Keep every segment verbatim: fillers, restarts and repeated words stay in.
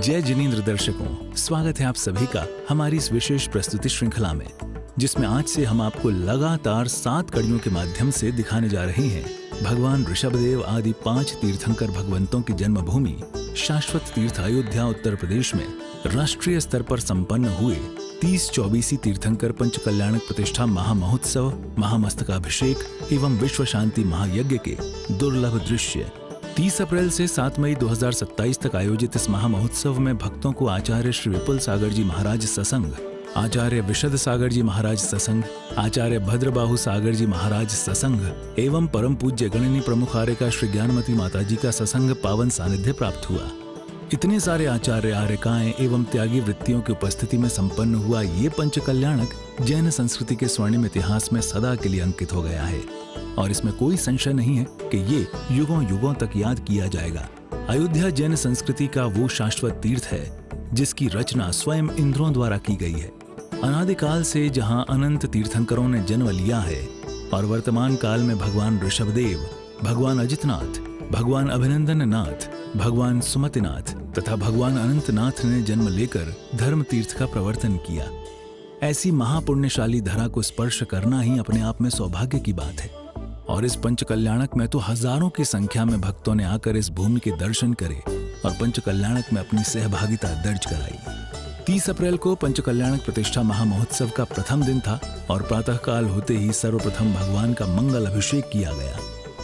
जय जिनेंद्र दर्शकों, स्वागत है आप सभी का हमारी इस विशेष प्रस्तुति श्रृंखला में, जिसमें आज से हम आपको लगातार सात कड़ियों के माध्यम से दिखाने जा रहे हैं भगवान ऋषभदेव आदि पांच तीर्थंकर भगवंतों की जन्मभूमि शाश्वत तीर्थ अयोध्या उत्तर प्रदेश में राष्ट्रीय स्तर पर संपन्न हुए तीस चौबीसी तीर्थंकर पंच कल्याणक प्रतिष्ठा महामहोत्सव, महामस्तकाभिषेक एवं विश्व शांति महायज्ञ के दुर्लभ दृश्य। तीस अप्रैल से सात मई दो हज़ार सत्ताईस तक आयोजित इस महामहोत्सव में भक्तों को आचार्य श्री विपुल सागर जी महाराज ससंग, आचार्य विशद सागर जी महाराज ससंग, आचार्य भद्रबाहु सागर जी महाराज ससंग एवं परम पूज्य गणनी प्रमुख आर्यका श्री ज्ञानमती माता जी का ससंग पावन सानिध्य प्राप्त हुआ। इतने सारे आचार्य आर्यकाएं एवं त्यागी वृत्तियों की उपस्थिति में संपन्न हुआ ये पंच कल्याणक जैन संस्कृति के स्वर्णिम इतिहास में सदा के लिए अंकित हो गया है और इसमें कोई संशय नहीं है कि ये युगों युगों तक याद किया जाएगा। अयोध्या जैन संस्कृति का वो शाश्वत तीर्थ है जिसकी रचना स्वयं इंद्रों द्वारा की गई है। अनादिकाल से जहां अनंत तीर्थंकरों ने जन्म लिया है और वर्तमान काल में भगवान ऋषभदेव, भगवान अजितनाथ, भगवान अभिनंदन नाथ, भगवान सुमतिनाथ तथा भगवान अनंतनाथ ने जन्म लेकर धर्म तीर्थ का प्रवर्तन किया। ऐसी महापुण्यशाली धरा को स्पर्श करना ही अपने आप में सौभाग्य की बात है और इस पंच कल्याणक में तो हजारों की संख्या में भक्तों ने आकर इस भूमि के दर्शन करे और पंच कल्याणक में अपनी सहभागिता दर्ज कराई। तीस अप्रैल को पंच कल्याणक प्रतिष्ठा महामहोत्सव का प्रथम दिन था और प्रातः काल होते ही सर्वप्रथम भगवान का मंगल अभिषेक किया गया।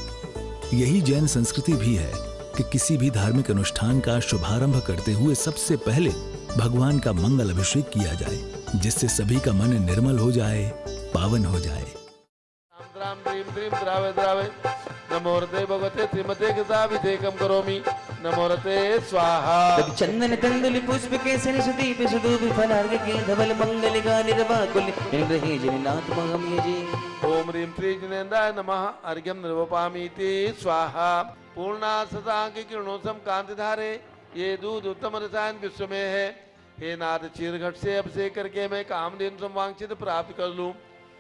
यही जैन संस्कृति भी है कि किसी भी धार्मिक अनुष्ठान का शुभारंभ करते हुए सबसे पहले भगवान का मंगल अभिषेक किया जाए, जिससे सभी का मन निर्मल हो जाए, पावन हो जाए। राम द्रीम द्रीम द्रावे द्रावे नमोरते भगवते श्रीमते गजाभिषेकम करोमि नमोरते स्वाहा। चंदन तंदुलि पुष्प केसरी सुदीप सुदूप फलार्घ के धवल मंगल गानि रवाकुल इंद्रहि जनिनाथ महम यजे। ओम ह्रीं श्री जिनेन्द्राय नमः। अर्घ्यं निर्वपामीति स्वाहा। पूर्णा सतांक किरणोसम कांतिधारे ये दूध उत्तम रसायन विश्व में है। हे नाथ चीरघट से अभिषेक करके मैं कामधेनु संवांछित प्राप्त कर लूं।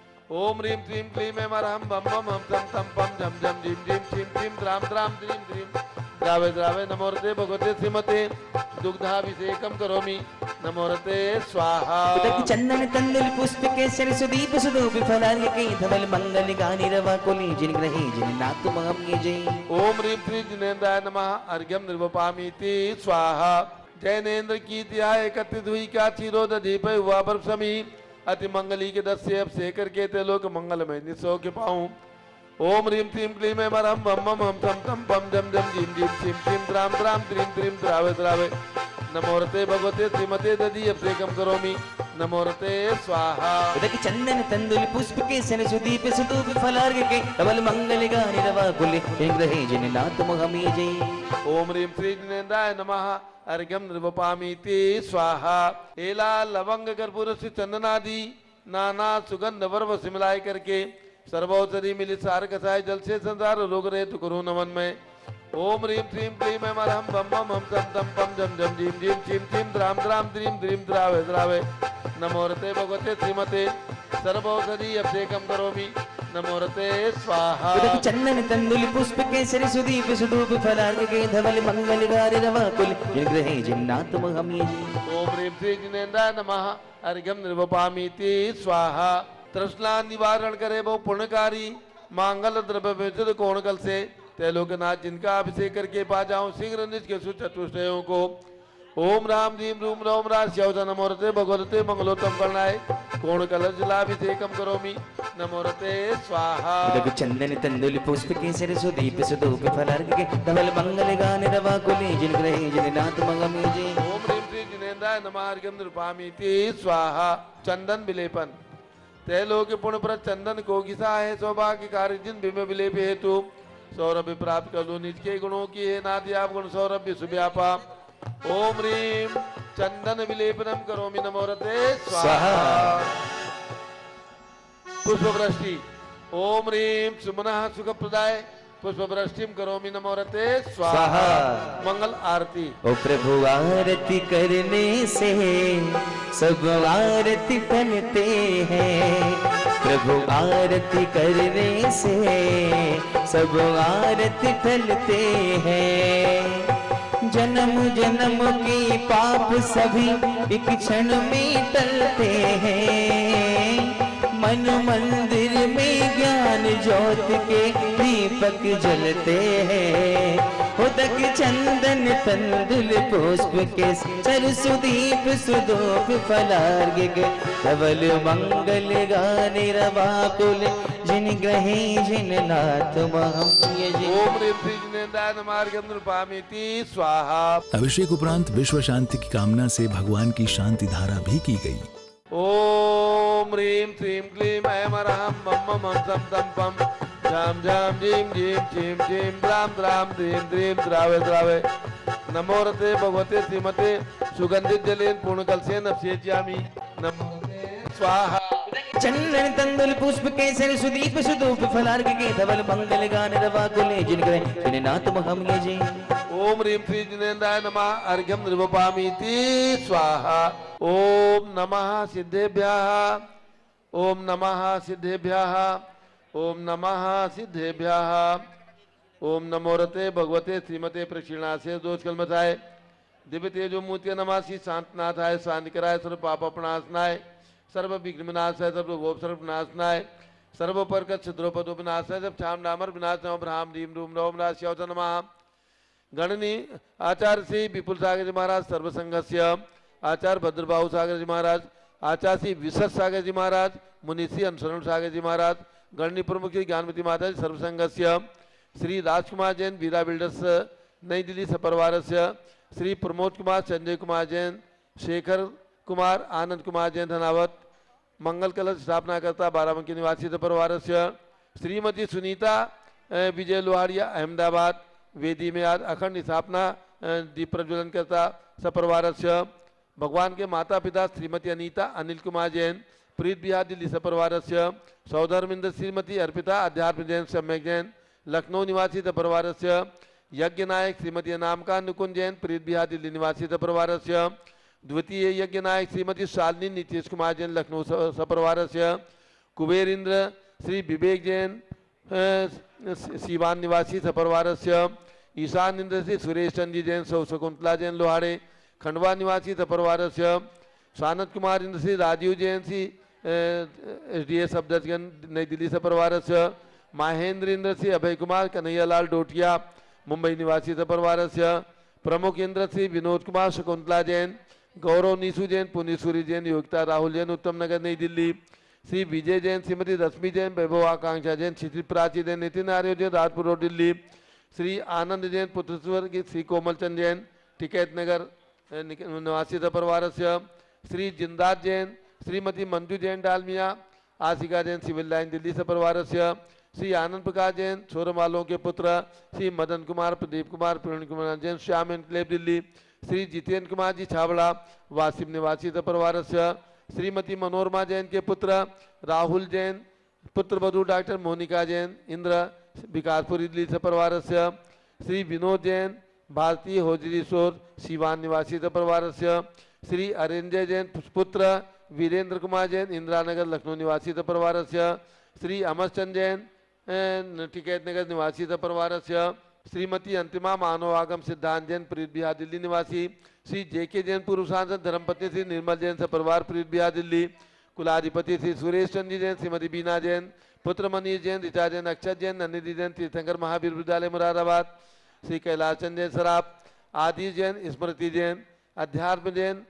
ओम ह्रीं क्लीं क्लीं ऐं मरहं बम बम हम तम तम पम झम झम झीम झीम छीम छीम द्राम द्राम द्रीम द्रीम द्रावे द्रावे नमोरते भगवते श्रीमते दुग्धाभिषेकम करोमि नमोरते स्वाहा। चंदन तंदुल पुष्प केसरी सुदीप सुदूप फलार्घ के धवल मंगल गानि रवाकुल जिनग्रहे जिननाथ महम यजे। ओम ह्रीं श्री जिनेन्द्राय नमः। अर्घ्यं निर्वपामीति स्वाहा। जैनेन्द्र की तिया एकत्रित हुई क्या चिरोदधि पे हुआ बर्फ समी अति मंगली के दस से अब से करके ते लोक मंगल में निसो के पाऊं। ओम ह्रीं क्लीं क्लीं ऐं मरहं बम बम हम तम तम पम झम झम झीम झीम छीम छीम द्राम द्राम द्रीम द्रीम द्रावे द्रावे नमोरते भगवते श्रीमते दधि अभिषेकम करोमि नमोरते स्वाहा। चंदन तंदुल पुष्प केसरी सुदीप सुदूप फलार्घ के धवल मंगल गानि रवाकुल इंद्रहि जनिनाथ महम यजे। ओम ह्रीं श्री जिनेन्द्राय नमः। अर्घ्यं निर्वपामीति स्वाहा। एला लवंग कर्पूर से चंदनादि नाना सुगंध वर्व से मिलाए करके सर्वौषधि मिली सार कसाय जल से संसार रोग रहे तो करो नमन में। ओम ह्रीं श्रीं क्लीं ऐं मरहं बम बम हम तम तम पम झम झम झीम झीम छीम छीम द्राम द्राम द्रीम द्रीम द्रावे द्रावे नमोरते भगवते श्रीमते सर्वौषधि अभिषेकम करोमि नमोरते स्वाहा। चंदन तंदुल पुष्प केसरी सुदीप सुदूप फलार्घ के धवल मंगल गानि रवाकुल जिनग्रहे जिननाथ महम यजे। ओम ह्रीं श्री जिनेन्द्राय नमः। अर्घ्यं निर्वपामीति स्वाहा। तृष्णा निवारण करे वो पुण्यकारी मांगल द्रव्य विशुद्ध कोणकल से तेलोकनाथ जिनका अभिषेक करके पा जाऊं शीघ्र निज के सुचतुष्टयों को। ओम राम रीम रूम रोम राज श्यवत नमोरते भगवते मंगलोत्तम करणाय कोण कलश जलाभिषेकम करोमि नमोरते स्वाहा। चंदन तंदुल पुष्प केसरी सुदीप सुदूप फलार्घ के धवल मंगल गानि रवाकुल जिनग्रहे जिननाथ महम यजे। ओम ह्रीं श्री जिनेन्द्राय नमः। अर्घ्यं निर्वपामीति स्वाहा। चंदन विलेपन तैलोक पुण्य पर चंदन को घिसा है सौभाग्य कार्य जिन भीम विलेप हेतु सौरभ्य प्राप्त कर लो निज के गुणों की है नादि आप गुण सौरभ्य सुव्यापा। ओम ह्रीं चंदन विलेपनम करोमि नमोरते स्वाहा। पुष्पवृष्टि ओम ह्रीं सुमनः सुखप्रदाय पुष्पवृष्टिम करोमि नमोरते स्वाहा। मंगल आरती। ओ प्रभु आरती करने से सब आरती बनते हैं। प्रभु आरती करने से सब आरती फलते हैं। जन्म जन्म के पाप सभी एक क्षण में टलते हैं। मन मंदिर में ज्ञान ज्योत के दीपक जलते हैं। उदक चंदन तंदुल पुष्प के सरसुदीप सुदूप फलार्घ्य के धवल मंगल गाने रवाकुल जिन ग्रहे जिन नाथ महम यजे। ओम ह्रीं श्री जिनेन्द्राय नमः अर्घ्यं नृपामीति स्वाहा। अभिषेक उपरांत विश्व शांति की कामना से भगवान की शांति धारा भी की गई। ओम ह्रीं श्रीं क्लीं ऐं अरहं मम मम सम तम पम झाम झाम झीम झीम झीम झीम द्राम द्राम द्रीम द्रीम द्रावे द्रावे। नमो रते भगवते श्रीमते सुगंधित जलेन पूर्ण कलसेन अभिषेच्यामि। नमो स्वाहा। चंदन तंदुल पुष्प केसर सुदीप सुदूप फलार्घ्य के धवल मंगल गान रवाकुल जिन ग्रहे जिन नाथ महम यजे। ओम ह्रीं श्री जिनेन्द्राय नमः अर्घ्यं नृपामीति स्वाहा। ओम नमः सिद्धेभ्यः ओम नमः सिद्धेभ्यः ओम नमः सिद्धेभ्यः। ओम नमो रते भगवते श्रीमते प्रक्षिणासे दोष कलमताय दिव्य तेजो मूर्ति नमासी शांतनाथाय शांतिकराय सर्व पाप प्रणाशनाय सर्व विघ्न विनाशाय सर्व गोप सर्व विनाशनाय सर्व परकत छिद्रोपदो विनाशाय सब छाम नामर विनाश नम ब्रह्म दीम रूम नवम राश्यवत नमः। गणनी आचार्य श्री विपुल सागर जी महाराज सर्व संघस्य आचार्य भद्रबाहु सागर जी महाराज आचार्य श्री विशद सागर जी महाराज मुनिषी अनुसरण सागर जी महाराज गणनी प्रमुख श्री ज्ञानमती माता जी सर्व संघस्य श्री राजकुमार जैन वीरा बिल्डर्स नई दिल्ली सपरिवार श्री प्रमोद कुमार संजय कुमार जैन शेखर कुमार आनंद कुमार जैन धनावत मंगल कलश स्थापना करता बाराबंकी निवासी सपरिवार श्रीमती सुनीता विजय लोहारिया अहमदाबाद वेदी में आज अखंड स्थापना दीप प्रज्वलन करता सपरिवार भगवान के माता पिता श्रीमती अनीता अनिल कुमार जैन प्रीत बिहार दिल्ली सपरिवार सौधर्मिंद्र श्रीमती अर्पिता अध्यात्म जैन सम्यक जैन लखनऊ निवासी सपरिवार यज्ञ नायक श्रीमती अनामका नुकुंज जैन प्रीत बिहार दिल्ली निवासी सपरिवार द्वितीय यज्ञ नायक श्रीमती शालिनी नीतीश कुमार जैन लखनऊ सपरिवार कुबेर इंद्र श्री विवेक जैन सीवान निवासी सपरिवार ईशान इंद्र श्री सुरेश चंदी जैन सौ शकुंतला जैन लोहाड़े खंडवा निवासी सपरिवार Swanand Kumar Indra Shri Rajeev Jain Shri S D S Safdarjung New Delhi सपरिवार महेंद्र इंद्र श्री अभय कुमार कन्हैयालाल डोटिया मुंबई निवासी सपरिवार प्रमुख इंद्र श्री विनोद कुमार शकुंतला जैन गौरव नीसू जैन पुनीसूरी जैन योगिता राहुल जैन उत्तम नगर नई दिल्ली श्री विजय जैन श्रीमती रश्मि जैन वैभव आकांक्षा जैन क्षितिज प्राची जैन नितिन आर्य जैन राजपुर रोड दिल्ली श्री आनंद जैन पुत्र श्री कोमल चंद जैन टिकैत नगर निवासी सपरिवार श्री जिंदात जैन श्रीमती मंजू जैन डालमिया आशिका जैन सिविल लाइन दिल्ली सपरिवार श्री आनंद प्रकाश जैन छोरमालों के पुत्र श्री मदन कुमार प्रदीप कुमार प्रवीण कुमार जैन श्याम एनक्लेव दिल्ली श्री जितेंद्र कुमार जी छाबड़ा वासिम निवासी सपरिवार श्रीमती मनोरमा जैन के पुत्र राहुल जैन पुत्र वधु डॉक्टर मोनिका जैन इंद्र विकासपुरी दिल्ली सपरिवार श्री विनोद जैन भारतीय होजरी शोर शिवान निवासी सपरिवार श्री अरेंजय जैन पुत्र वीरेंद्र कुमार जैन इंदिरा नगर लखनऊ निवासी सपरिवार श्री अमरचंद जैन टिकैत नगर निवासी सपरिवार श्रीमती अंतिमा मानव आगम सिद्धांत जैन प्रीत बिहार दिल्ली निवासी श्री जे के जैन पूर्व सांसद धर्मपत्नी श्री निर्मल जैन सपरिवार प्रीत बिहार दिल्ली कुलाधिपति श्री सुरेश चंद्र जैन श्रीमती बीना जैन पुत्र मनीष जैन ऋचा जैन अक्षत जैन नंदिनी जैन तीर्थंकर महावीर विद्यालय मुरादाबाद श्री कैलाश चंद जैन सराफ आदि जैन स्मृति जैन अध्यात्म जैन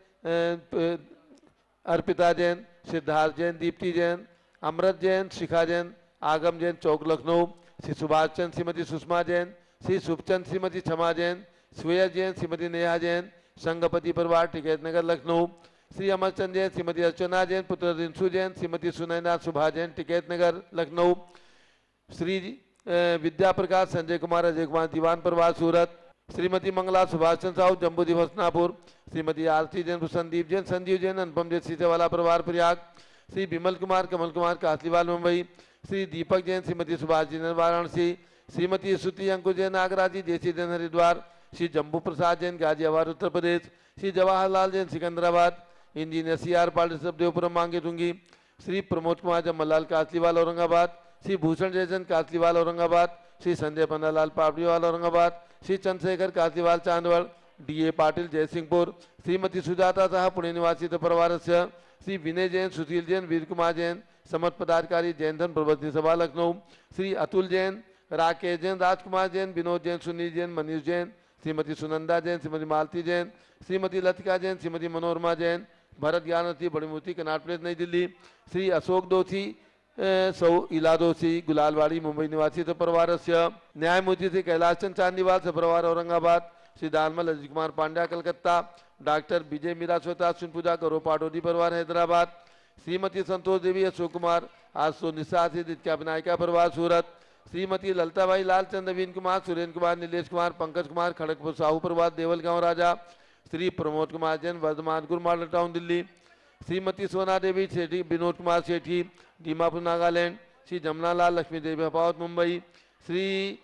अर्पिता जैन सिद्धार्थ जैन दीप्ति जैन अमृत जैन शिखा जैन आगम जैन चौक लखनऊ श्री सुभाष चंद श्रीमती सुषमा जैन श्री शुभचंद श्रीमती क्षमा जैन श्वेया जैन श्रीमती नेहा जैन संगपति परिवार टिकैत नगर लखनऊ श्री अमरचंद जैन श्रीमती अर्चना जैन पुत्र रिंसू जैन श्रीमती सुनैना सुभा जैन टिकैत नगर लखनऊ श्री विद्या प्रकाश संजय कुमार अजय कुमार दीवान परिवार सूरत श्रीमती मंगला सुभाष चंद्र साहू जम्बू दिवस नापुर श्रीमती आरती जैन संदीप जैन संजीव जैन अनुपम जैन सीतेवाला परिवार प्रयाग श्री विमल कुमार कमल कुमार कासलीवाल मुंबई श्री दीपक जैन श्रीमती सुभाष जैन वाराणसी श्रीमती स्तुति अंकुश Jain Nagraji Desi Jain Haridwar Shri Jambu Prasad Jain Ghaziabad Uttar Pradesh Shri Jawaharlal Jain Secunderabad engineer C R Pal Devpuram मांगे दूंगी श्री प्रमोद कुमार जमलाल कासलीवाल औरंगाबाद श्री भूषण जयचंद कासलीवाल औरंगाबाद श्री संजय पन्नालाल पापड़ीवाल औरंगाबाद श्री चंद्रशेखर कासलीवाल चांदवड़ डी ए पाटिल जयसिंहपुर, श्रीमती सुजाता साहा पुणे निवासी परिवारस्य, श्री विनय जैन, सुशील जैन, वीर कुमार जैन समस्त पदाधिकारी जैन धर्म प्रबंधनी सभा लखनऊ, श्री अतुल जैन, राकेश जैन, राजकुमार जैन, विनोद जैन, सुनील जैन, मनीष जैन, श्रीमती सुनंदा जैन, श्रीमती मालती जैन, श्रीमती लतिका जैन, श्रीमती मनोरमा जैन, भरत ज्ञानरथी बड़ी मूर्ति कनाट प्लेस नई दिल्ली, श्री अशोक दोषी, सौ इला दोषी गुलालवाड़ी मुंबई निवासी परिवारस्य, न्यायमूर्ति श्री कैलाश चंद चांदीवाल सपरिवार औरंगाबाद, श्री दानमल अजित कुमार पांड्या कलकत्ता, डॉक्टर विजय मीरा श्वेता सुन पूजा करो पाटोदी परिवार हैदराबाद, श्रीमती संतोष देवी अशोक कुमार आसो निशा दित्या विनायका परिवार सूरत, श्रीमती ललताबाई लालचंद नवीन कुमार सुरेंद्र कुमार नीलेश कुमार पंकज कुमार खड़गपुर साहू परिवार देवल गांव राजा, श्री प्रमोद कुमार जैन वर्धमान गुरु मॉडल टाउन दिल्ली, श्रीमती सोना देवी सेठी विनोद कुमार सेठी दीमापुर नागालैंड, श्री जमुनालाल लक्ष्मी देवी हपावत मुंबई, श्री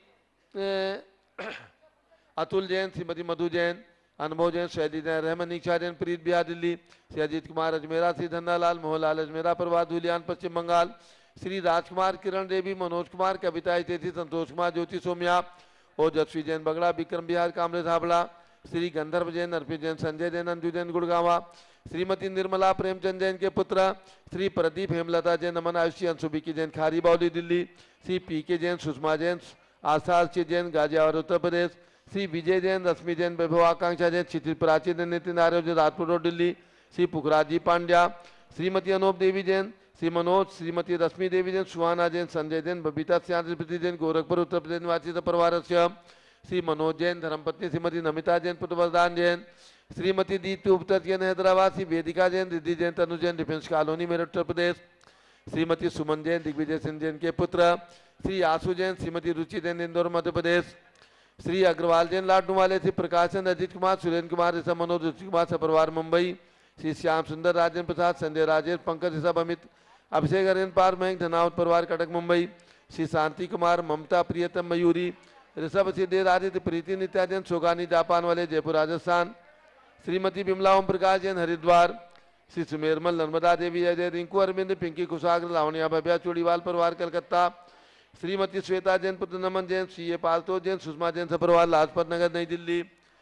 अतुल जैन, श्रीमती मधु जैन, अनुभव जैन, शैली जैन, रहमान निक्षा जैन प्रीत बिहार दिल्ली, श्री अजीत कुमार अजमेरा, श्री धन्नालाल मोहनलाल अजमेरा परिवार धुलियान पश्चिम बंगाल, श्री राजकुमार किरण देवी मनोज कुमार कविता स्टेथी संतोष कुमार ज्योति सोम्या ओजस्वी जैन बगड़ा विक्रम बिहार कामरेज हावड़ा, श्री गंधर्व जैन अर्पित जैन संजय जैन अंजू जैन गुड़गावा, श्रीमती निर्मला प्रेमचंद जैन के पुत्र श्री प्रदीप हेमलता जैन नमन आयुषी अंशुबिकी जैन खारी बाउली Delhi, Shri P K Jain Sushma Jain Asha Jain Ghaziabad Uttar Pradesh, Shri Vijay Jain Rashmi Jain Vaibhav Akanksha Jain Kshitij Prachi Jain Nitin Arya Rajpur road Delhi, Shri Pukhraji Pandya, Shrimati Anoop Devi Jain, Shri Manoj, Shrimati Rashmi Devi Jain, Suhana Jain, Sanjay Jain, Babita Shyamriti Jain Gorakhpur Uttar Pradesh निवासी परिवार, श्री मनोज जैन, धर्मपत्नी श्रीमती नमिता जैन, पुत्र वरदान जैन, श्रीमती दीप्ति उपतर जैन हैदराबाद, श्री वेदिका जैन, रिद्धि जैन, तनु जैन डिफेंस कॉलोनी मेरठ उत्तर प्रदेश, श्रीमती सुमन जैन, दिग्विजय सिंह जैन के पुत्र श्री आशु जैन, श्रीमती रुचि जैन इंदौर मध्य प्रदेश, श्री अग्रवाल जैन लाडनू वाले, श्री प्रकाशन अजित कुमार, सुरेंद्र कुमार ऋषभ मनोज रुचि कुमार सपरिवार मुंबई, श्री श्याम सुंदर राजेंद्र प्रसाद, संजय राजेश, पंकज ऋषभ अमित, अभिषेक अरेन पार मयंक धनावत परिवार कटक मुंबई, श्री शांति कुमार, ममता प्रियतम मयूरी, ऋषभ सिद्धेश आदित्य प्रीति नित्या जैन सोगानी जापान वाले जयपुर राजस्थान, श्रीमती बिमला ओम प्रकाश जैन हरिद्वार, श्री सुमेरमल नर्मदा देवी अजय रिंकू अरविंद पिंकी कुशाग्र लावण्या भव्या चोड़ीवाल परिवार कलकत्ता, श्रीमती श्वेता जैन पुत्र नमन जैन, सी ए पालतो जैन, सुषमा जैन सपरिवार Lajpat Nagar New Delhi,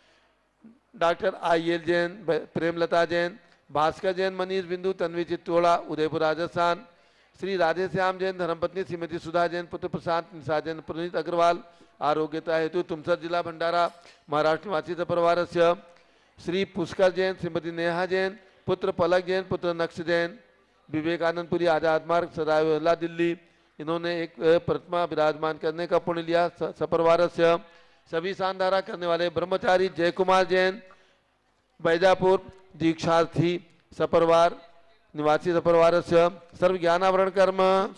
doctor I L Jain, Premlata Jain, Bhaskar Jain, Manish Bindu, Tanvi Chittora Udaipur Rajasthan, Shri Radhe Shyam Jain, धर्मपत्नी श्रीमती सुधा जैन, पुत्र प्रशांत निशा जैन, पुनीत अग्रवाल आरोग्यता हेतु तुमसर जिला भंडारा महाराष्ट्र निवासी परिवार, श्री पुष्कर जैन, श्रीमती नेहा जैन, पुत्र पलक जैन, पुत्र नक्श जैन, विवेकानंदपुरी आजाद मार्ग सरायला दिल्ली, इन्होंने एक प्रतिमा विराजमान करने का पुण्य लिया सपरिवार, सभी शानदारा करने वाले ब्रह्मचारी जय कुमार जैन बैजापुर दीक्षार्थी सपरिवार निवासी सपरिवार, सर्व ज्ञानावरण कर्म,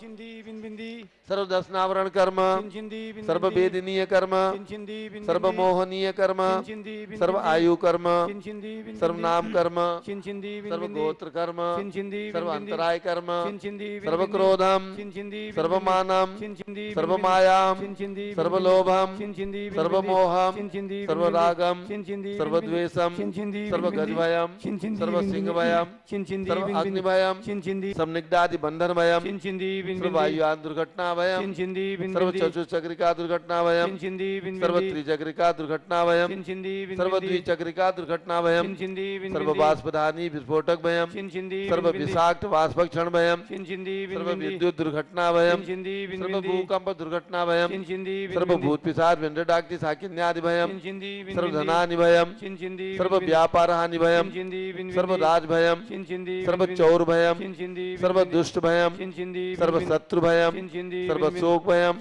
सर्व दर्शनावरण कर्म, सर्व वेदनीय कर्म, सर्व मोहनीय कर्म, सर्व आयु कर्म, सर्व नाम कर्म, सर्व गोत्र कर्म, सर्व अंतराय कर्म, सर्व क्रोधम, सर्व मानम, सर्व मायाम, सर्व लोभम, सर्व मोहम, सर्व रागम, सर्व द्वेषम, सर्व गजभयम, सर्व सिंहभयम, सर्व अग्निभयम, संनिग्धादि बंधन भयम, सर्व वायुयान दुर्घटना भयम, सर्व चतुर्चक्रिका दुर्घटना भयम, सर्व त्रिचक्रिका दुर्घटना भयम, सर्व द्विचक्रिका दुर्घटना भयम, सर्व बाष्पधानी विस्फोटक भयम, सर्व विषाक्त वाष्पक्षण भयम, सर्व विद्युत दुर्घटना भयम, सर्व भूकंप दुर्घटना भयम, सर्व भूत पिशाच वेंडर डाकटी साकिन्यादि भयम, सर्व धनानि भयम, सर्व व्यापार हानि भयम, सर्व राज भयम, सर्व चौर भयम, सर्व दुष्ट भयम, सर्व शत्रु भयम, सर्व शोक भयम,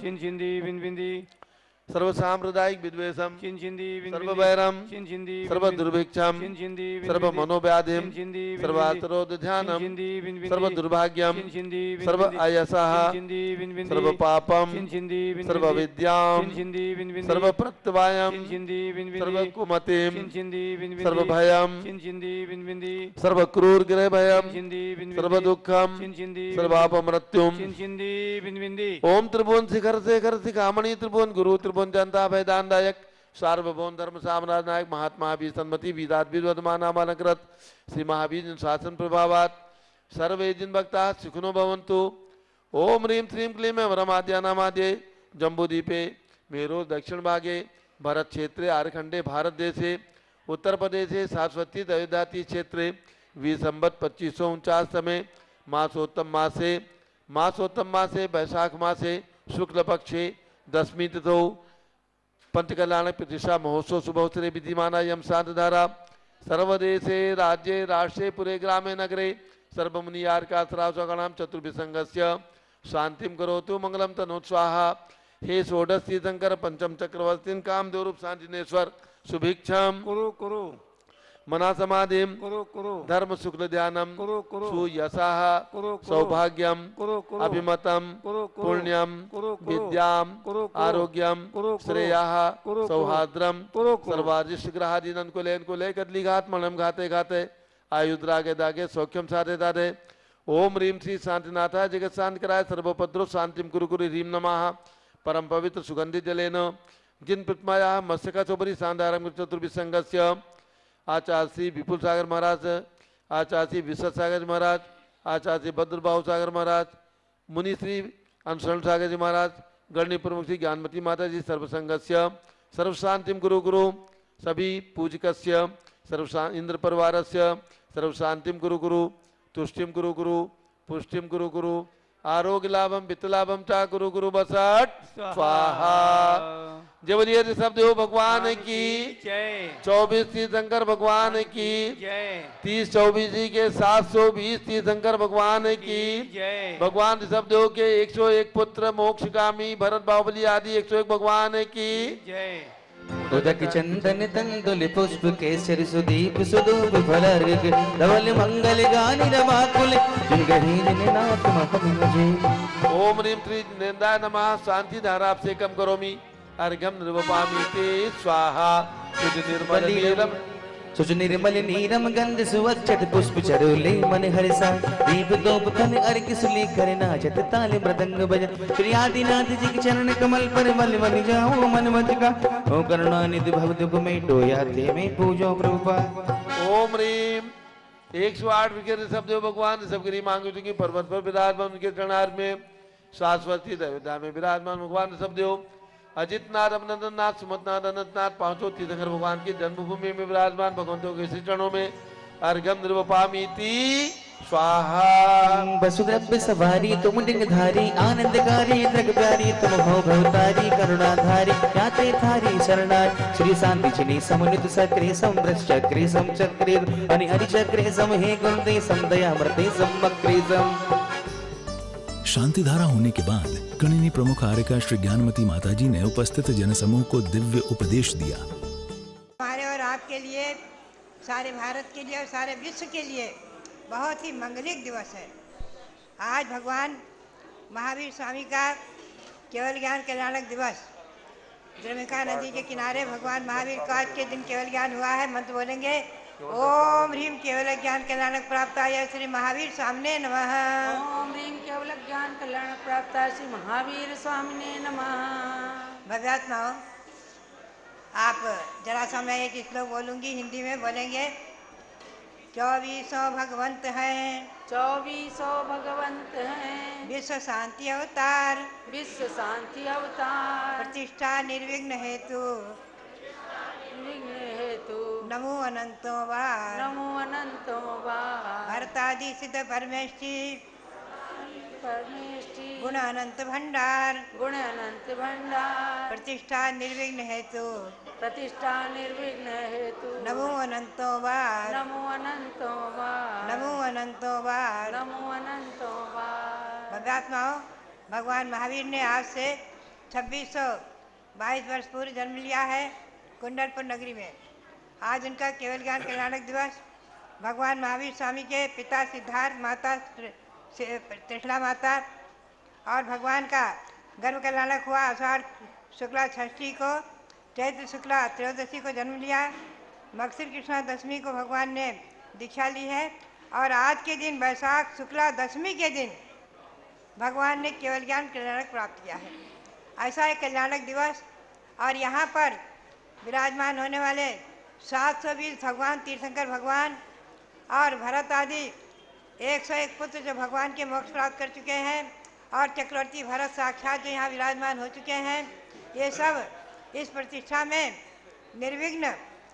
सर्व सांप्रदायिक विद्वेषम, सर्व वैरम, सर्व दुर्भिक्षम, सर्व मनोव्याधिम, सर्व आतरोध ध्यानम, सर्व दुर्भाग्यम, सर्व अयसः, सर्व पापम, सर्व विद्याम, सर्व प्रत्यवायम, सर्व कुमतिम, सर्व भयम, सर्व क्रूर गृह भयम, सर्व दुखम, सर्व अपमृत्युम। ओम त्रिभुवन शिखर शेखर शिखामणि त्रिभुवन गुरु त्रिभुवन जनता भयदानदायक सार्वभौम धर्म साम्राज्य नायक महात्मा महावीर सन्मति विदात विद्वदमान नामालंकृत श्री महावीर शासन प्रभावात सर्वे जिन भक्ता सुखिनो भवन्तु। ओम ह्रीं श्रीं क्लीं वरमाद्या नामाद्ये जम्बूद्वीपे मेरो दक्षिण भागे भरत क्षेत्रे आर्खंडे भारत देशे उत्तर प्रदेश शाश्वती अयोध्याति क्षेत्रे विसंबत पच्चीस सौ उनचास समय मासोत्तम मासे मासोत्तम मासे वैशाख मासे शुक्ल पक्षे दसवीं तिथौ पंच कल्याण प्रतिष्ठा महोत्सव शुभोत्सरे विधिमाना यम साधधारा सर्वदेशे राज्ये राष्ट्रे पुरे ग्रामे नगरे सर्वमुनियार्काश्रावसगणां चतुर्भिसंगस्य शांतिम करोतु मंगलम तनोत्स्वाहा। हे षोडश तीर्थंकर पंचम चक्रवर्ती कामदेव रूप शांतिनेश्वर सुभिक्षम कुरु कुरु मना समाधिम कुरु कुरु धर्म शुक्ल ध्यानम कुरु कुरु सुयशः कुरु कुरु सौभाग्यम कुरु कुरु अभिमतम कुरु कुरु पुण्यम कुरु कुरु विद्याम कुरु कुरु आरोग्यम कुरु कुरु श्रेयः कुरु कुरु सौहार्द्रम कुरु कुरु सर्वादिष्ट ग्रहादीन कुलेन कुले कदली घात मणम घाते घाते आयुद्रागे दागे सौख्यम साधे दादे। ओम रीम श्री शांतिनाथाय जगत शांत कराय सर्वोपद्रव शांतिम कुरु कुरु रीम नमः। परम पवित्र सुगंधित जलेन जिन प्रतिमाया मत्स्यका चौबरी शांतारम चतुर्भिसंगस्य आचार्य श्री विपुल सागर महाराज, आचार्य श्री विश्व सागर महाराज, आचार्य श्री भद्रबाहु सागर महाराज, मुनि श्री अनुसरण सागर जी महाराज, गणनी प्रमुख श्री ज्ञानमती माता जी सर्वसंगस्य सर्वशांतिम गुरु गुरु सभी पूजकस्य सर्वशा इंद्र परिवारस्य सर्वशांतिम गुरु गुरु तुष्टिम गुरु गुरु पुष्टिम गुरु गुरु आरोग्य लाभम वित्त लाभम चा गुरु गुरु बसट स्वाहा। जबरियर शब्द हो भगवान की जय। चौबीस तीर्थंकर भगवान की जय। तीस चौबीस जी के सात सौ बीस तीर्थंकर भगवान की जय। भगवान ऋषभदेव के एक सौ एक पुत्र मोक्षगामी भरत बाहुबली आदि एक सौ एक भगवान की जय। उदक चंदन तंदुल पुष्प केसरी सुदीप सुदूप फलर्ग धवल मंगल गानि रमाकुल जिन गही जिन नाथ महमजे। ओम रीम श्री नेंदाय नमः। शांति धारा आपसे कम करोमि अर्घ्यम निर्वपामि ते स्वाहा। शुद्ध निर्मल नीलम सुच निर्मल नीरम गंध सुवच्चत पुष्प चरुले मन हर्षा दीप दोप थन अर्घ सुली करना चत ताल मृदंग बजन श्री आदिनाथ जी के चरण कमल पर मल मन जाओ मन मत का ओ करुणा निधि भव दुख में टोया ते में पूजो प्रभुपा। ओम रीम एक सौ आठ विकेट शब्द भगवान सबगिरी मांगो की पर्वत पर विराजमान उनके चरणार में शाश्वती अयोध्या में विराजमान भगवान शब्देव अजितनाथ अभिनंदन नाथ सुमतनाथ अनंतनाथ पांचों तीर्थंकर भगवान की जन्मभूमि में विराजमान भगवंतों के श्री चरणों में अर्घ्यम निर्वपामीति स्वाहा। वसुद्रव्य सवारी तुम डिंगधारी आनंदकारी द्रगप्यारी तुम हो भवतारी करुणाधारी याते थारी शरणार श्री शांति चिनी समुनित सक्रे समृत चक्रे सम चक्रे अनि हरि चक्रे सम हे गुणते सम दया मृते सम वक्रे सम। शांतिधारा होने के बाद गणिनी प्रमुख आर्यका श्री ज्ञानमती माताजी ने उपस्थित जनसमूह को दिव्य उपदेश दिया। हमारे और आपके लिए, सारे भारत के लिए और सारे विश्व के लिए बहुत ही मंगलिक दिवस है। आज भगवान महावीर स्वामी का केवल ज्ञान कल्याणक दिवस। द्रविका नदी के किनारे भगवान महावीर का आज के दिन केवल ज्ञान हुआ है। मंत्र बोलेंगे ओम ह्रीम केवल ज्ञान कल्याणक प्राप्त आय श्री महावीर स्वामिने नमः। ओम ह्रीम केवल ज्ञान कल्याणक प्राप्त आय श्री महावीर स्वामिने नमः। भव्यात्माओं, आप जरा सा मैं एक श्लोक बोलूंगी, हिंदी में बोलेंगे। चौबीसों भगवंत हैं, चौबीसों भगवंत हैं, विश्व शांति अवतार, विश्व शांति अवतार, प्रतिष्ठा निर्विघ्न हेतु, विघ्न हेतु, नमो अनंतो वा, नमो अनंतो वा, भरतादि सिद्ध परमेष्टि, परमेष्टि, गुण अनंत भंडार, गुण अनंत भंडार, प्रतिष्ठा निर्विघ्न हेतु, प्रतिष्ठा निर्विघ्न हेतु, नमो अनंतो वा, नमो अनंतो वा, नमो अनंतो वा, नमो अनंतो वा। भव्यात्माओं, भगवान महावीर ने आज से छब्बीस सौ बाईस वर्ष पूर्व जन्म लिया है कुंडलपुर नगरी में। आज उनका केवल ज्ञान कल्याणक दिवस। भगवान महावीर स्वामी के पिता सिद्धार्थ, माता त्रिशला माता और भगवान का गर्भ कल्याणक हुआ आषाढ़ शुक्ला षष्ठी को, चैत्र शुक्ला त्रयोदशी को जन्म लिया। मकसर कृष्णा दशमी को भगवान ने दीक्षा ली है और आज के दिन वैशाख शुक्ला दशमी के दिन भगवान ने केवल ज्ञान कल्याणक प्राप्त किया है। ऐसा एक कल्याणक दिवस और यहाँ पर विराजमान होने वाले सात सौ बीस भगवान तीर्थंकर भगवान और भरत आदि एक सौ एक पुत्र जो भगवान के मोक्ष प्राप्त कर चुके हैं और चक्रवर्ती भरत साक्षात जो यहाँ विराजमान हो चुके हैं, ये सब इस प्रतिष्ठा में निर्विघ्न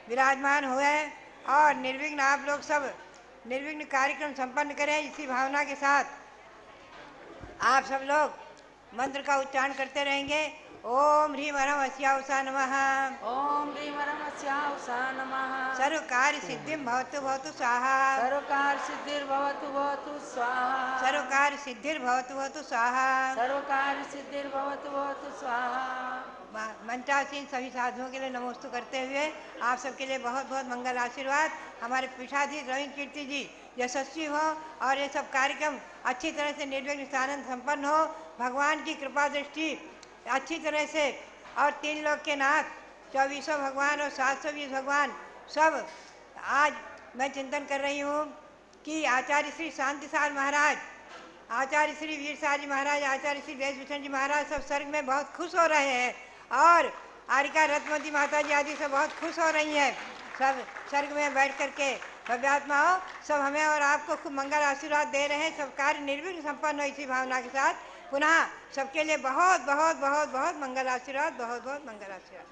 विराजमान हुए और निर्विघ्न आप लोग सब निर्विघ्न कार्यक्रम संपन्न करें। इसी भावना के साथ आप सब लोग मंत्र का उच्चारण करते रहेंगे। ओम ह्रीं वरम अस्याउषा नमः। ओम ह्रीं वरम अस्याउषा नमः। सर्व कार्य सिद्धिं भवतु भवतु स्वाहा। सर्व कार्य सिद्धिर्भवतु भवतु स्वाहा। सर्व कार्य सिद्धिर्भवतु भवतु स्वाहा। सर्व कार्य सिद्धिर्भवतु भवतु स्वाहा। मंचासीन सभी साधुओं के लिए नमोस्तु करते हुए आप सबके लिए बहुत बहुत मंगल आशीर्वाद। हमारे पीठाधीश रविंद्र कीर्ति जी यशस्वी हो और ये सब कार्यक्रम अच्छी तरह से निर्विघ्न सानंद संपन्न हो। भगवान की कृपा दृष्टि अच्छी तरह से और तीन लोक के नाथ चौबीसों भगवान और सात सौ बीस भगवान सब। आज मैं चिंतन कर रही हूँ कि आचार्य श्री शांतिसार महाराज, आचार्य श्री वीरसार जी महाराज, आचार्य श्री वेशभूषण जी महाराज सब स्वर्ग में बहुत खुश हो रहे हैं और आरिका रत्नवती माता जी आदि सब बहुत खुश हो रही हैं। सब स्वर्ग में बैठ करके भव्यात्मा हो सब हमें और आपको खूब मंगल आशीर्वाद दे रहे हैं। सब कार्य निर्विघ्न संपन्न हो इसी भावना के साथ। पुनः सबके लिए बहुत बहुत बहुत बहुत मंगल आशीर्वाद, बहुत बहुत मंगल आशीर्वाद।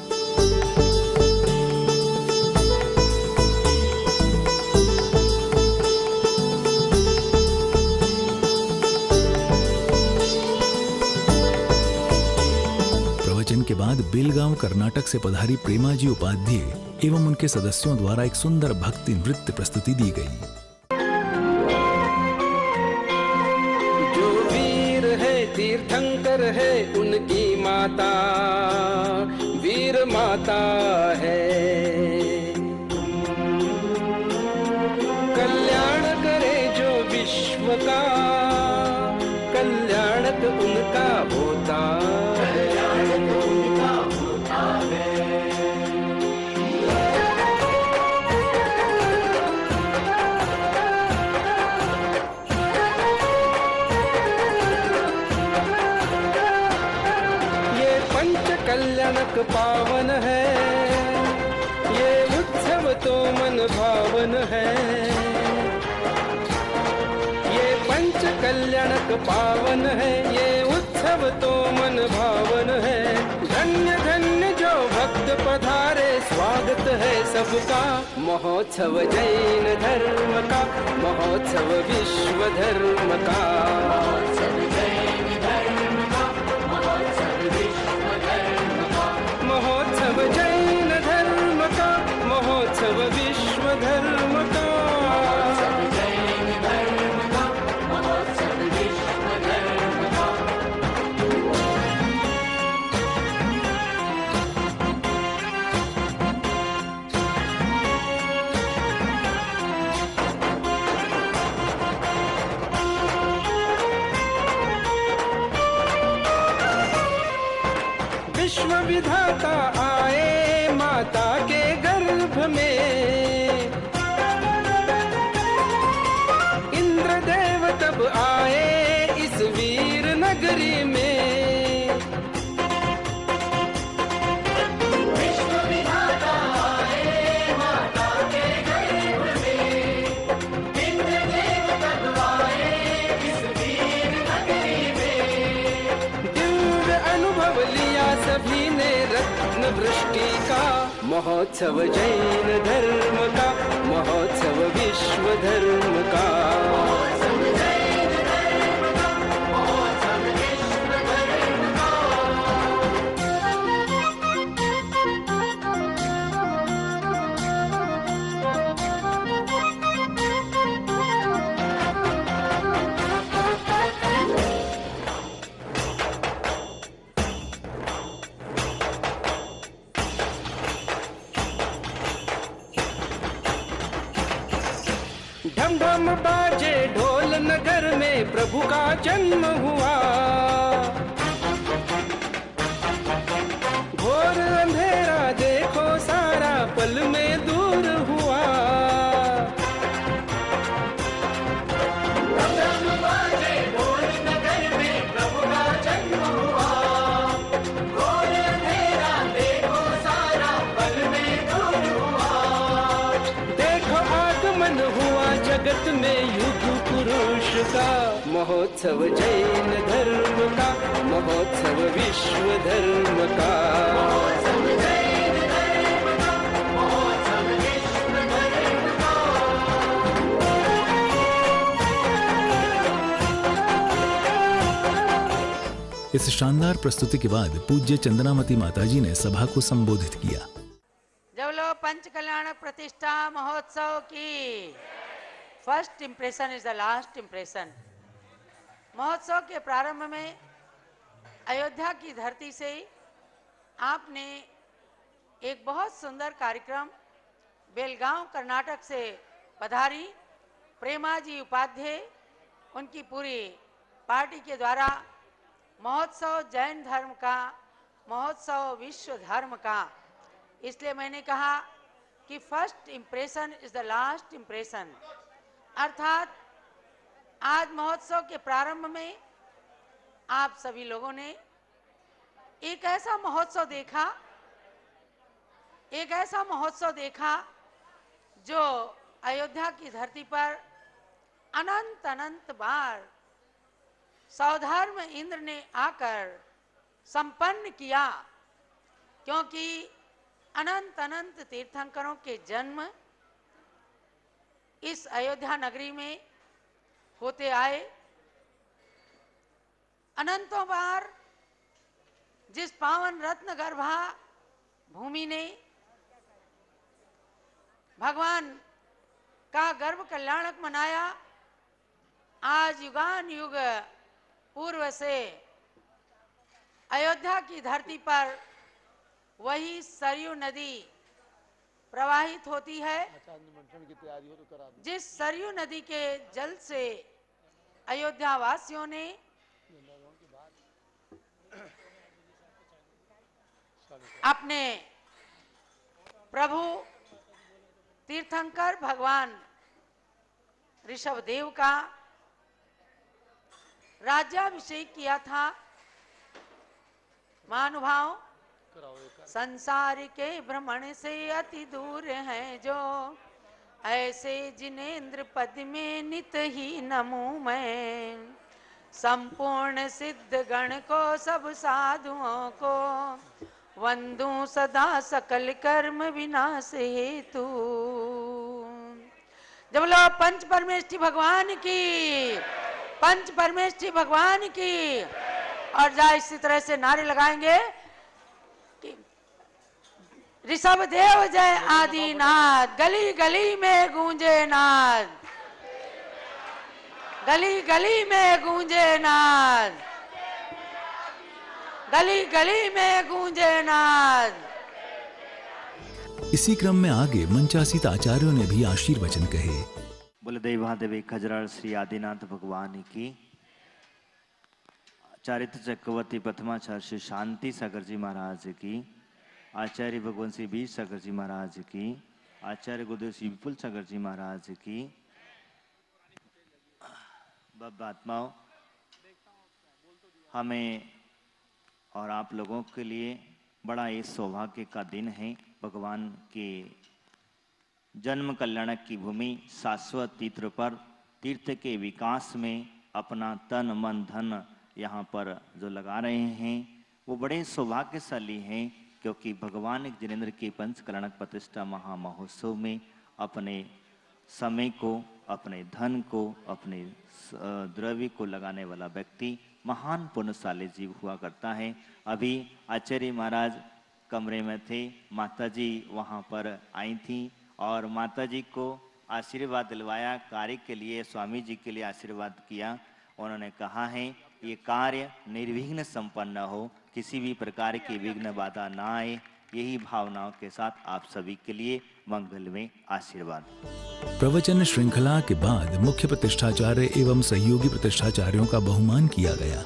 प्रवचन के बाद बेलगांव कर्नाटक से पधारी प्रेमा जी उपाध्याय एवं उनके सदस्यों द्वारा एक सुंदर भक्ति नृत्य प्रस्तुति दी गई। तीर्थंकर है उनकी माता वीर माता है। कल्याण करे जो विश्व का कल्याणक उनका होता है। कल्याणक पावन है ये उत्सव तो मन भावन है। ये पंच कल्याणक पावन है ये उत्सव तो मन भावन है। धन्य धन्य जो भक्त पधारे स्वागत है सबका। महोत्सव जैन धर्म का महोत्सव विश्व धर्म का। महोत्सव जैन धर्म का महोत्सव विश्व धर्म का। महोत्सव जैन धर्म का महोत्सव विश्व धर्म का। महोत्सव जैन धर्म का महोत्सव विश्व धर्म का। विश्व विधाता आए माता के गर्भ में। इंद्रदेव तब आए इस वीर नगरी में। विश्व विधाता आए माता के गर्भ में। इंद्रदेव तब आए इस वीर नगरी में। दिव्य अनुभव लिया सभी ने रत्न वृष्टि का। महोत्सव जैन धर्म का महोत्सव विश्व धर्म का। महोत्सव जैन धर्म का महोत्सव विश्व धर्म का। ढम ढम बाजे ढोल नगर में प्रभु का जन्म हुआ। घोर अंधेरा देखो सारा पल में दूर हुआ। ढम ढम बाजे ढोल नगर में प्रभु का जन्म हुआ। घोर अंधेरा देखो सारा पल में दूर हुआ। देखो आगमन हुआ जगत में युग पुरुष का। महोत्सव जैन धर्म का महोत्सव विश्व धर्म का। महोत्सव जैन धर्म का इस शानदार प्रस्तुति के बाद पूज्य चंदनामती माताजी ने सभा को संबोधित किया। जब लो पंच कल्याण प्रतिष्ठा महोत्सव की first impression is the last impression. महोत्सव के प्रारंभ में अयोध्या की धरती से आपने एक बहुत सुंदर कार्यक्रम बेलगांव कर्नाटक से पधारी प्रेमा जी उपाध्याय उनकी पूरी पार्टी के द्वारा महोत्सव जैन धर्म का, महोत्सव विश्व धर्म का, इसलिए मैंने कहा कि first impression is the last impression. अर्थात आज महोत्सव के प्रारंभ में आप सभी लोगों ने एक ऐसा महोत्सव देखा, एक ऐसा महोत्सव देखा जो अयोध्या की धरती पर अनंत अनंत बार सौधर्म इंद्र ने आकर संपन्न किया, क्योंकि अनंत अनंत तीर्थंकरों के जन्म इस अयोध्या नगरी में होते आए। अनंतों बार जिस पावन रत्न गर्भा भूमि ने भगवान का गर्भ कल्याणक मनाया, आज युगान युग पूर्व से अयोध्या की धरती पर वही सरयू नदी प्रवाहित होती है, जिस सरयू नदी के जल से अयोध्या वासियों ने अपने प्रभु तीर्थंकर भगवान ऋषभदेव का राज्याभिषेक किया था। महानुभाव, संसार के भ्रमण से अति दूर हैं जो, ऐसे जिनेन्द्र पद में नित ही नमूं मैं। संपूर्ण सिद्ध गण को सब साधुओं को वंदू सदा सकल कर्म विनाश हेतु। जब लो पंच परमेष्ठी भगवान की, पंच परमेष्ठी भगवान की, और जा इसी तरह से नारे लगाएंगे कि ऋषभ देव जय आदिनाथ, गली गली में गूंजे नाद, गली गली में गूंजे नाद, गली गली में गूंजे नाद। इसी क्रम में आगे मंचासीत आचार्यों ने भी आशीर्वचन कहे। बोले देवादेवी खजरार श्री आदिनाथ भगवान की। चारित्र चक्रवर्ती प्रथमाचार्य श्री शांति सागर जी महाराज की, आचार्य भगवान श्री बीर सागर जी महाराज की, आचार्य गुरुदेव श्री विपुल सागर जी महाराज की। बाबा आत्माओं, हमें और आप लोगों के लिए बड़ा ये सौभाग्य का दिन है। भगवान के जन्म कल्याणक की भूमि शाश्वत तीर्थ पर तीर्थ के विकास में अपना तन मन धन यहाँ पर जो लगा रहे हैं वो बड़े सौभाग्यशाली हैं, क्योंकि भगवान जिनेन्द्र के पंच कल्याणक प्रतिष्ठा महामहोत्सव में अपने समय को, अपने धन को, अपने द्रव्य को लगाने वाला व्यक्ति महान पुण्यशाली जीव हुआ करता है। अभी आचार्य महाराज कमरे में थे, माताजी वहाँ पर आई थी और माताजी को आशीर्वाद दिलवाया, कार्य के लिए स्वामी जी के लिए आशीर्वाद किया। उन्होंने कहा है ये कार्य निर्विघ्न संपन्न हो, किसी भी प्रकार की विघ्न बाधा ना आए। यही भावनाओं के साथ आप सभी के लिए मंगलमय आशीर्वाद। प्रवचन श्रृंखला के बाद मुख्य प्रतिष्ठाचार्य एवं सहयोगी प्रतिष्ठाचार्यों का बहुमान किया गया।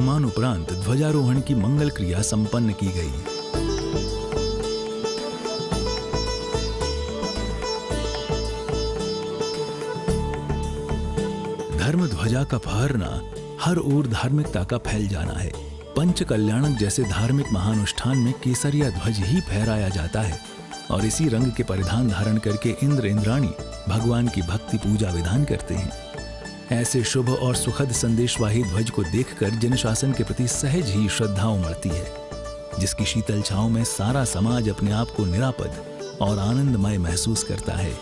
बहुमान उपरांत ध्वजारोहण की मंगल क्रिया संपन्न की गई। धर्म ध्वजा का फहरना हर ओर धार्मिकता का फैल जाना है। पंच कल्याणक जैसे धार्मिक महानुष्ठान में केसरिया ध्वज ही फहराया जाता है और इसी रंग के परिधान धारण करके इंद्र इंद्राणी भगवान की भक्ति पूजा विधान करते हैं। ऐसे शुभ और सुखद संदेशवाही ध्वज को देखकर जनशासन के प्रति सहज ही श्रद्धा उमड़ती है, जिसकी शीतल छांव में सारा समाज अपने आप को निरापद और आनंदमय महसूस करता है।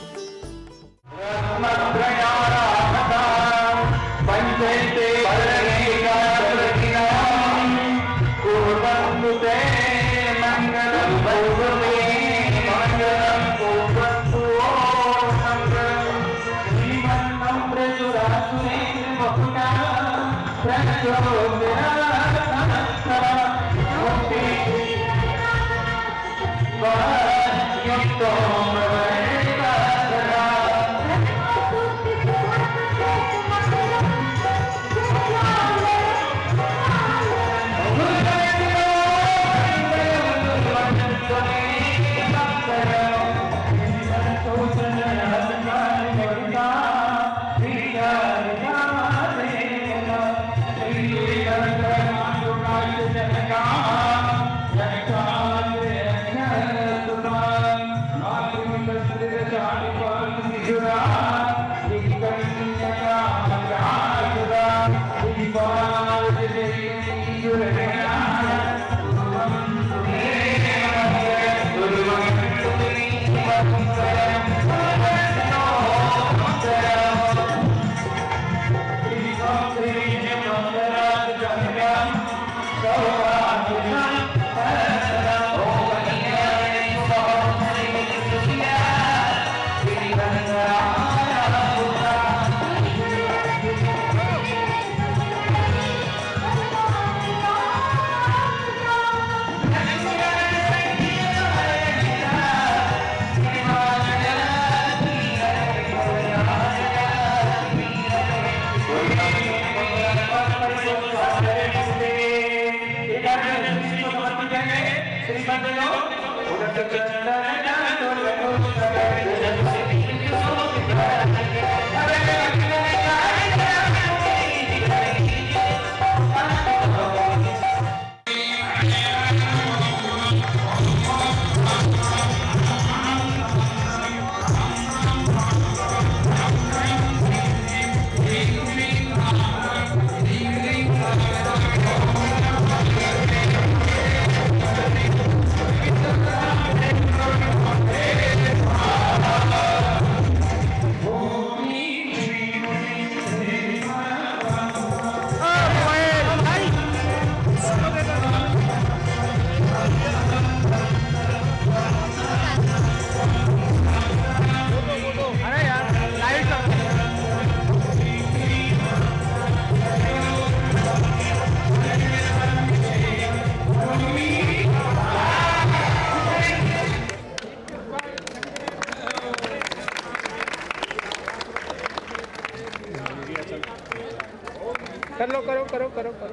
कर लो, करो करो करो करो।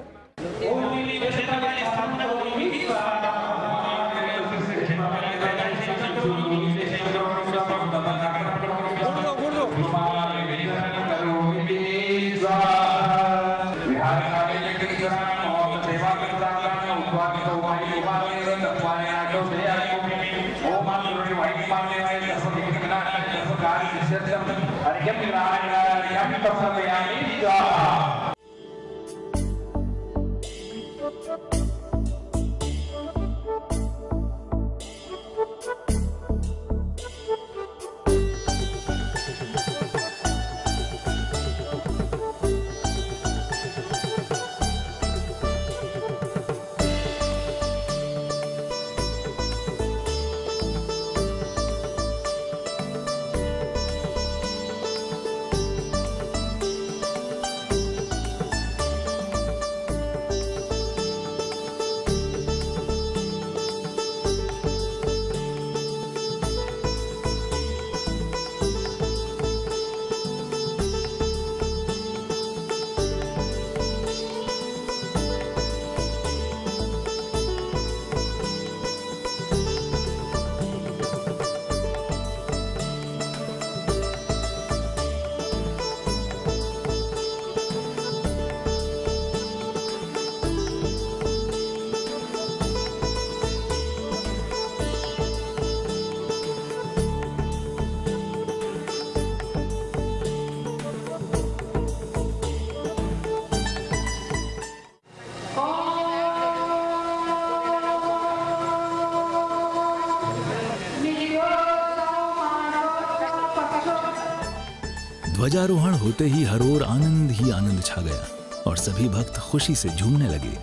ध्वजारोहण होते ही हर ओर आनंद ही आनंद छा गया और सभी भक्त खुशी से झूमने लगे।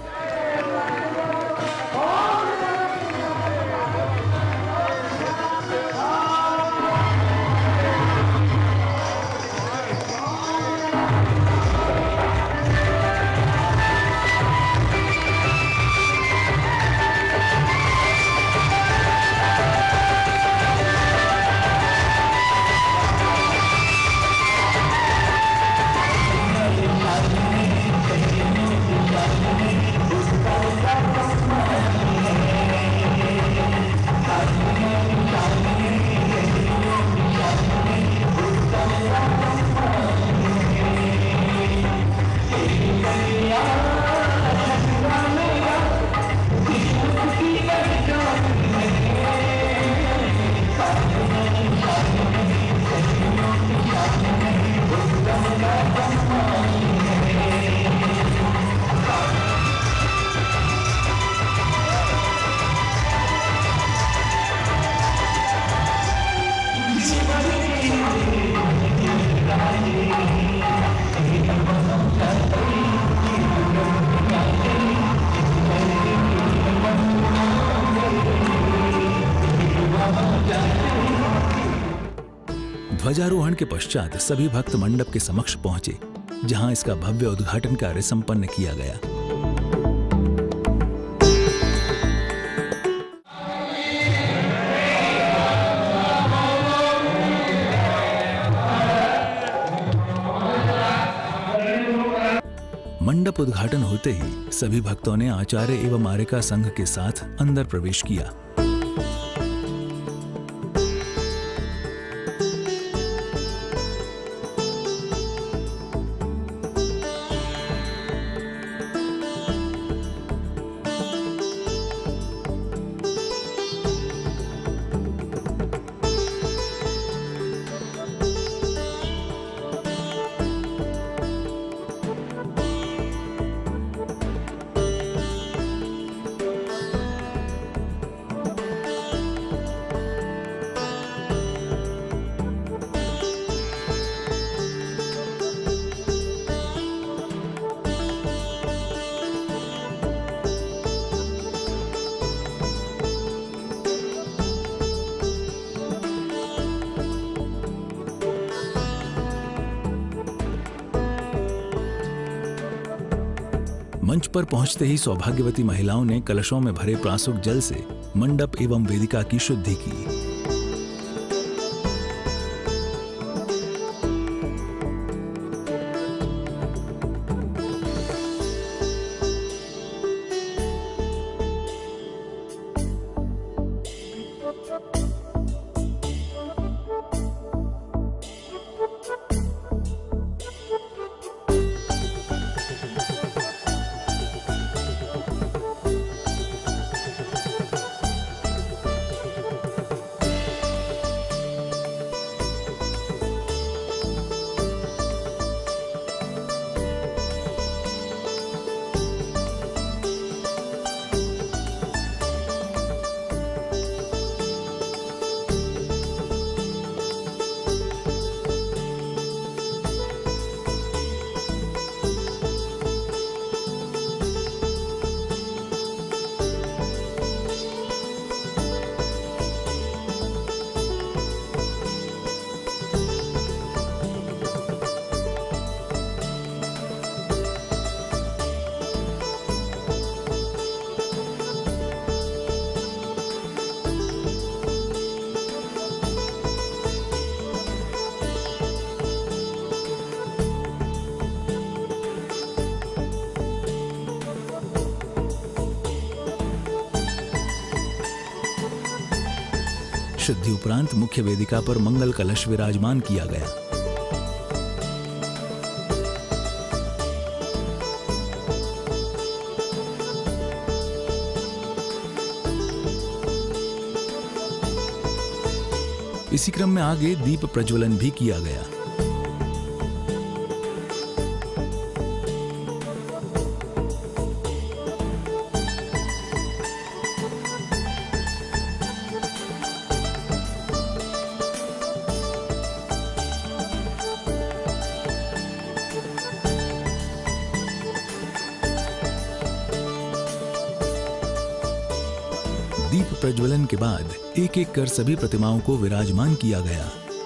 ध्वजारोहण के पश्चात सभी भक्त मंडप के समक्ष पहुंचे, जहां इसका भव्य उद्घाटन कार्य संपन्न किया गया। मंडप उद्घाटन होते ही सभी भक्तों ने आचार्य एवं आर्यिका संघ के साथ अंदर प्रवेश किया। मंच पर पहुंचते ही सौभाग्यवती महिलाओं ने कलशों में भरे प्रासुक जल से मंडप एवं वेदिका की शुद्धि की। शुद्धि उपरांत मुख्य वेदिका पर मंगल कलश विराजमान किया गया। इसी क्रम में आगे दीप प्रज्वलन भी किया गया। दीप प्रज्वलन के बाद एक एक कर सभी प्रतिमाओं को विराजमान किया गया।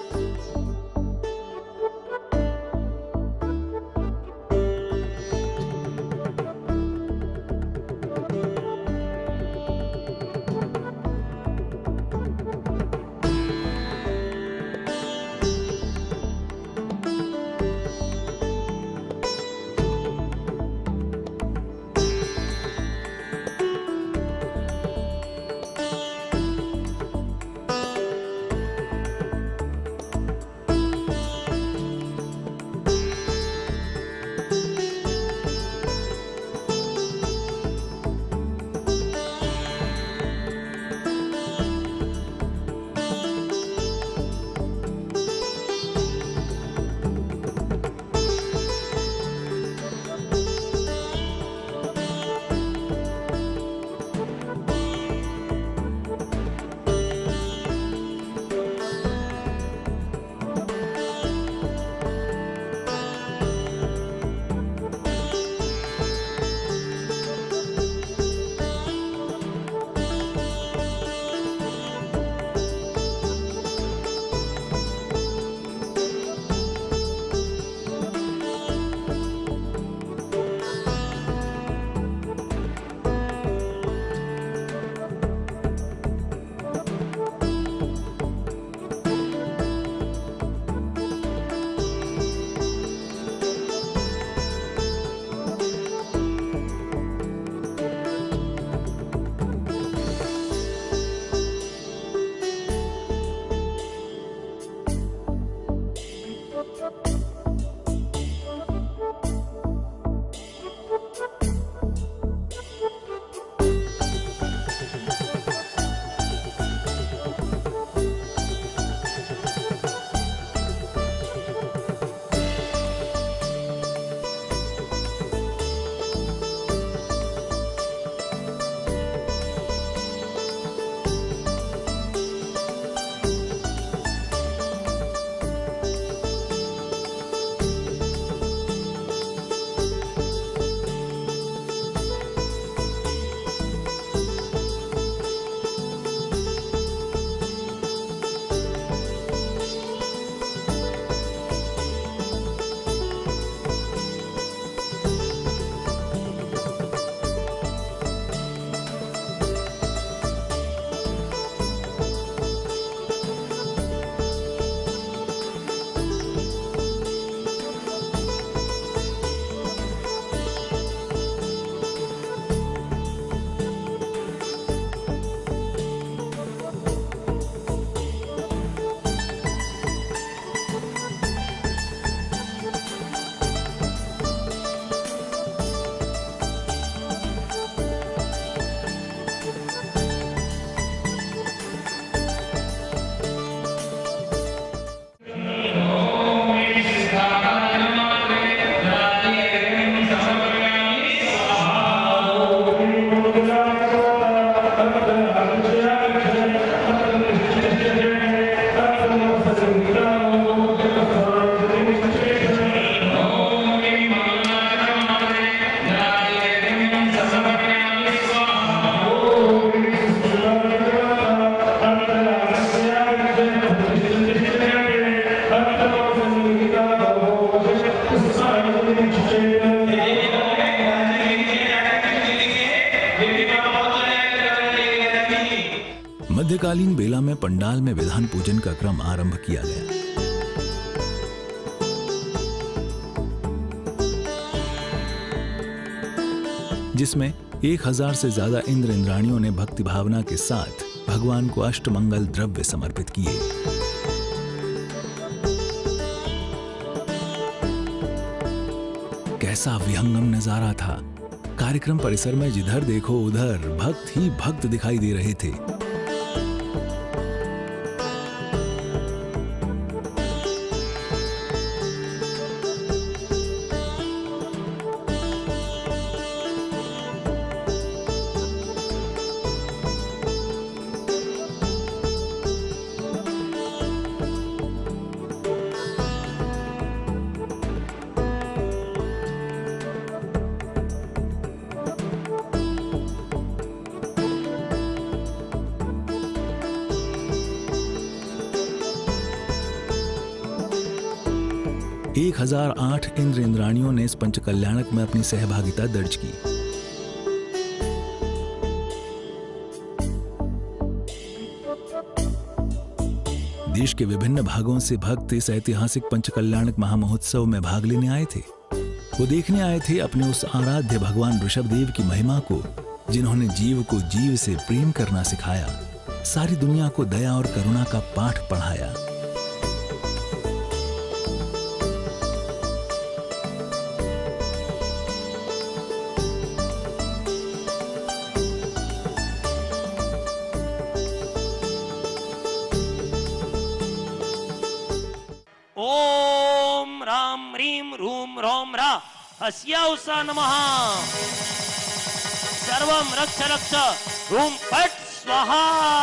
मध्यकालीन बेला में पंडाल में विधान पूजन का क्रम आरंभ किया गया। जिसमें एक हजार से ज्यादा इंद्र इंद्राणियों ने भक्ति भावना के साथ भगवान को अष्टमंगल द्रव्य समर्पित किए। कैसा विहंगम नजारा था। कार्यक्रम परिसर में जिधर देखो उधर भक्त ही भक्त दिखाई दे रहे थे। एक हजार आठ इंद्र इंद्राणियों ने इस पंचकल्याणक में अपनी सहभागिता दर्ज की। देश के विभिन्न भागों से भक्त इस ऐतिहासिक पंचकल्याणक महामहोत्सव में भाग लेने आए थे। वो देखने आए थे अपने उस आराध्य भगवान ऋषभदेव की महिमा को, जिन्होंने जीव को जीव से प्रेम करना सिखाया, सारी दुनिया को दया और करुणा का पाठ पढ़ाया। ओम राम ह्रीम रूम रोम रा हस्याउसा नमः। सर्वम रक्ष रक्ष रूम फट स्वाहा।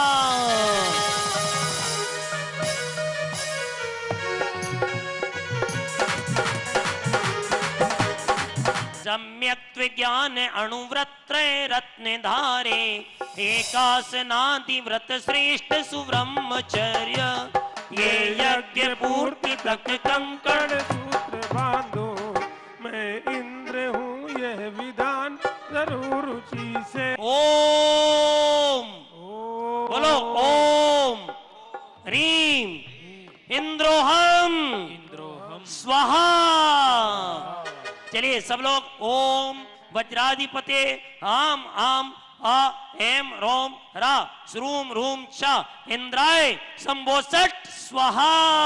सम्यक् विज्ञान अणुव्रत्रे रत्न धारे एकासनादि व्रत श्रेष्ठ सुब्रह्मचर्य ये यज्ञ पूर्ति तक कंकण सूत्र बांधो, मैं इंद्र हूँ यह विधान जरूर रुचि से। ओम बोलो ओम ह्रीम इंद्रोहम स्वाहा। चलिए सब लोग ओम वज्राधिपते आम आम आ एम रोम रा श्रूम रूम चा इंद्राय संबोसट स्वाहा।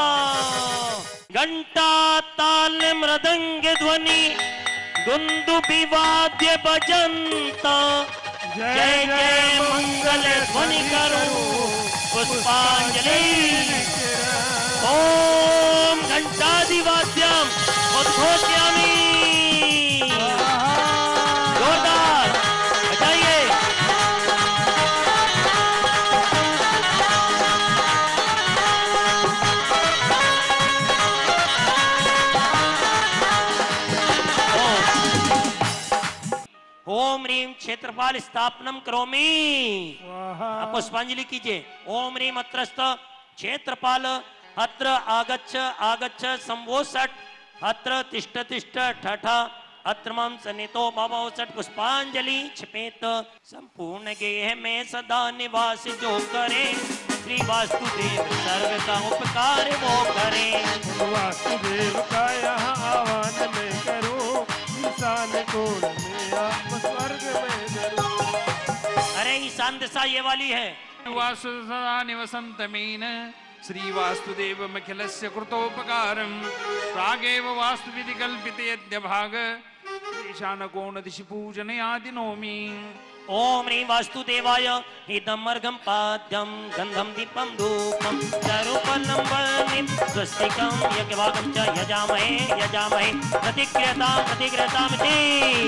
घंटा ताल मृदंग ध्वनि दुंदुभि वाद्य बजंत जय जय मंगल ध्वनि करो पुष्पांजलि। ओम घंटादिवाद्यम उद्घोषयामि। जोरदार बजाइए। ओम ह्रीम क्षेत्रपाल स्थापनम करोमि। आप पुष्पांजलि कीजिए। ओम ह्रीम अत्रस्थ क्षेत्रपाल अत्र आगच्छ आगच्छ संवोसट अत्र तिष्ठ तिष्ठ ठठा अत्र मम सन्नितो भवो सट। पुष्पांजलि क्षपेत। संपूर्ण गेह में सदा निवास जो करे श्री वास्तुदेव सर्व का उपकार वो करे। वासुदेव का यहाँ आह्वान में करो, ईशान कोण में आप स्वर्ग में करो। अरे ईशान दिशा ये वाली है। वासु सदा निवसन्त मीन श्री वास्तुदेव मखिलस्य कृतोपकारं प्रागेव वास्तुविधि कल्पिते अद्य भाग ईशान कोण दिशि पूजनयादिनोमि। ओम ह्रीं वास्तुदेवाय इदम् अर्घं पाद्यं गंधं दीपं धूपं चारुफलं वह्निं स्वस्तिकं यज्ञभागं च यजामहे यजामहे प्रतिक्रियतां प्रतिक्रियतामिति।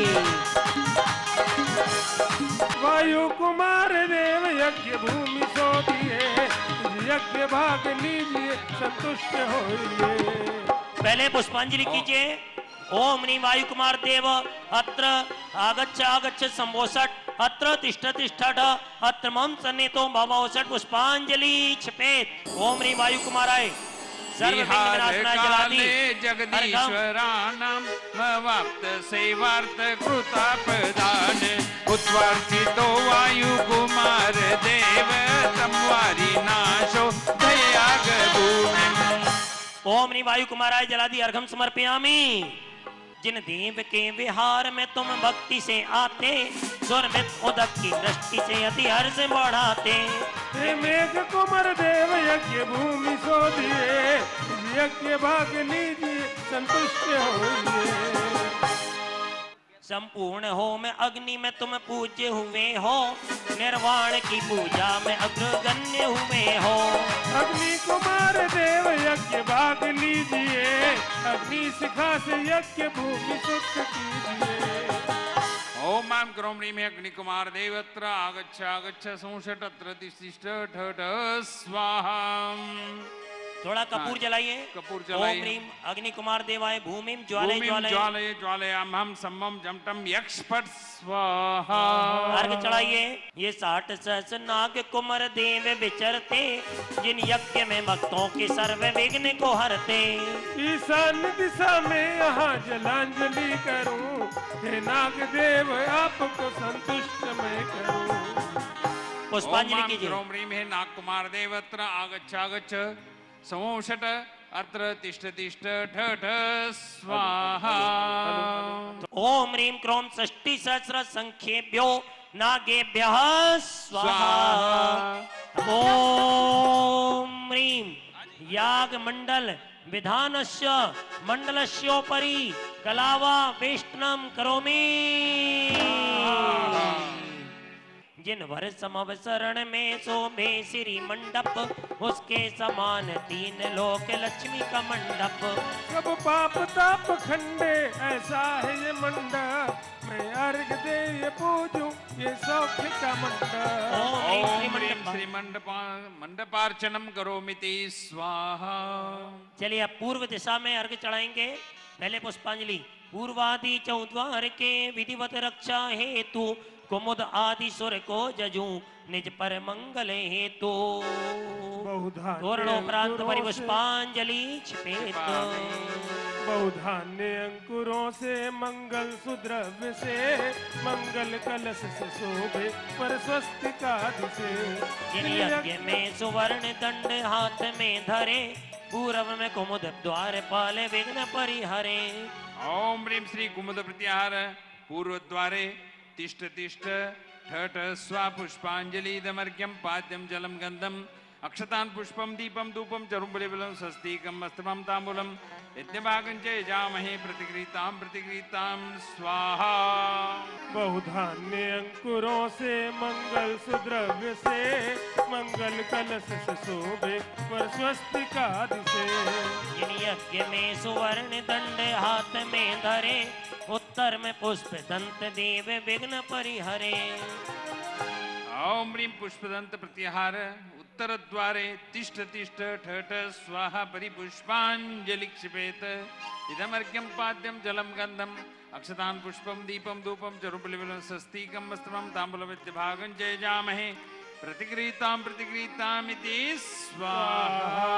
वायु कुमार देव यज्ञ भूमि सो दिए, यज्ञ भाग लीजिए संतुष्ट होइए। पहले पुष्पांजलि कीजिए। ओम ह्रीं वायु कुमार देव अत्र आगच्छ आगच्छ संवोसट अत्र तिष्ठ तिष्ठठ अत्र मम सन्नितो भवोसट। पुष्पांजलि क्षपेत। ओम ह्रीं वायु कुमाराय जगदीश्वराणां मवाप्त सेवार्थ कृता प्रदान उत्वर्तितो वायु कुमार देव संवारी नाशो दयागभूमिम्। ओम ह्रीं वायु कुमाराय जलादि अर्घम समर्पयामि। जिन देव के विहार में तुम भक्ति से आते, स्वर्मित उदक की दृष्टि से अति हर्ष बढ़ाते। हे मेघ कुमार देव यज्ञ भूमि सो दिए, यज्ञ भाग लीजिए संतुष्ट होइए। संपूर्ण हो में अग्नि में तुम पूज्य हुए हो, निर्वाण की पूजा में अग्रगण्य हुए हो। अग्नि कुमार देव यज्ञ भाग लीजिए, अग्नि शिखा से यज्ञ भूमि शुद्ध कीजिए। ओम माम क्रोमणी में अग्नि कुमार देवत्र आगच्छ आगच्छ संषट अत्र तिष्ठ ठठ स्वाहा। थोड़ा कपूर जलाइए। कपूर ओम जलाइए। ह्रीम अग्नि कुमार देवाय भूमिम ज्वालय भूमिं ज्वालय ज्वालय ज्वालयाम हम सम्मम जमटम यक्षपट स्वाहा। अर्घ चढ़ाइए। ये साठ सहस नाग कुमार देव विचरते, जिन यज्ञ में भक्तों के सर्व विघ्न को हरते। ईशान दिशा में यहाँ जलांजलि करूं, हे नाग देव आपको संतुष्ट मैं करूं। पुष्पांजलि कीजिए। ओम ह्रीम हे नाग कुमार देव अत्र आगच्छ आगच्छ समोषट अत्र तिष्ठ तिष्ठ ठ ठ स्वाहा। ओम ह्रीम क्रोम षष्टि सहस्र संख्येभ्यो नागेभ्यः स्वाहा। ओम ह्रीम याग मंडल विधानस्य मंडलस्योपरि कलावा वेष्टनम करोमि। जिन वर समवसरण में शोभे श्री मंडप, उसके समान तीन लोक लक्ष्मी का मंडप। सब पाप ताप खंडे ऐसा है ये मंडप, मैं अर्घ दे ये पूजूं ये सौख्य का मंडप। ओम ह्रीम श्री मंडपा मंडपार्चनम करोमिति स्वाहा। चलिए अब पूर्व दिशा में अर्घ चढ़ाएंगे। पहले पुष्पांजलि। पूर्वादि चौद्वार के विधिवत रक्षा हेतु, कुमुद आदि सुर को जजू निज पर मंगल हेतु। तोरणोपरांत परिपुष्पांजलि छिपेत। बहुधान्य अंकुरों से मंगल सुद्रव्य से, मंगल कलश से शोभे पर स्वस्तिकादि से। जिन यज्ञ में सुवर्ण दंड हाथ में धरे, पूर्व में कुमुद द्वार पाले विघ्न परिहरे। ओम ह्रीम श्री कुमुद प्रत्याहार पूर्व द्वारे तिष्ठ तिष्ठ ठठ स्वा पुष्पांजलि दमर्घ्यम पाद्यम जलम गंधम अक्षतान पुष्पम दीपम धूपम चरुबलिबलम स्वस्तिकम मस्तमम तांबूलम यज्ञभागं च यजामहे प्रतिगृहीतां प्रतिगृहीतां स्वाहा। बहुधान्य अंकुरों से मंगल सुद्रव्य से, मंगल कलश से शोभे पर स्वस्तिकादि से। जिन यज्ञ में सुवर्ण दंड हाथ में धरे, उत्तर में पुष्प दंत देव विघ्न परिहरे। ओम ह्रीम पुष्पदंत प्रत्याहार उत्तर द्वारे तिष्ठ तिष्ठ ठठ स्वाहा परिपुष्पांजलि क्षिपेत। इदमर्घ्यम पाद्यम जलम गंधम अक्षतान पुष्पम दीपम धूपम चरुबलिबलम स्वस्तिकम मस्तमम तांबूलम यज्ञभागं च यजामहे प्रतिगृहीतां प्रतिगृहीताम् इति स्वाहा।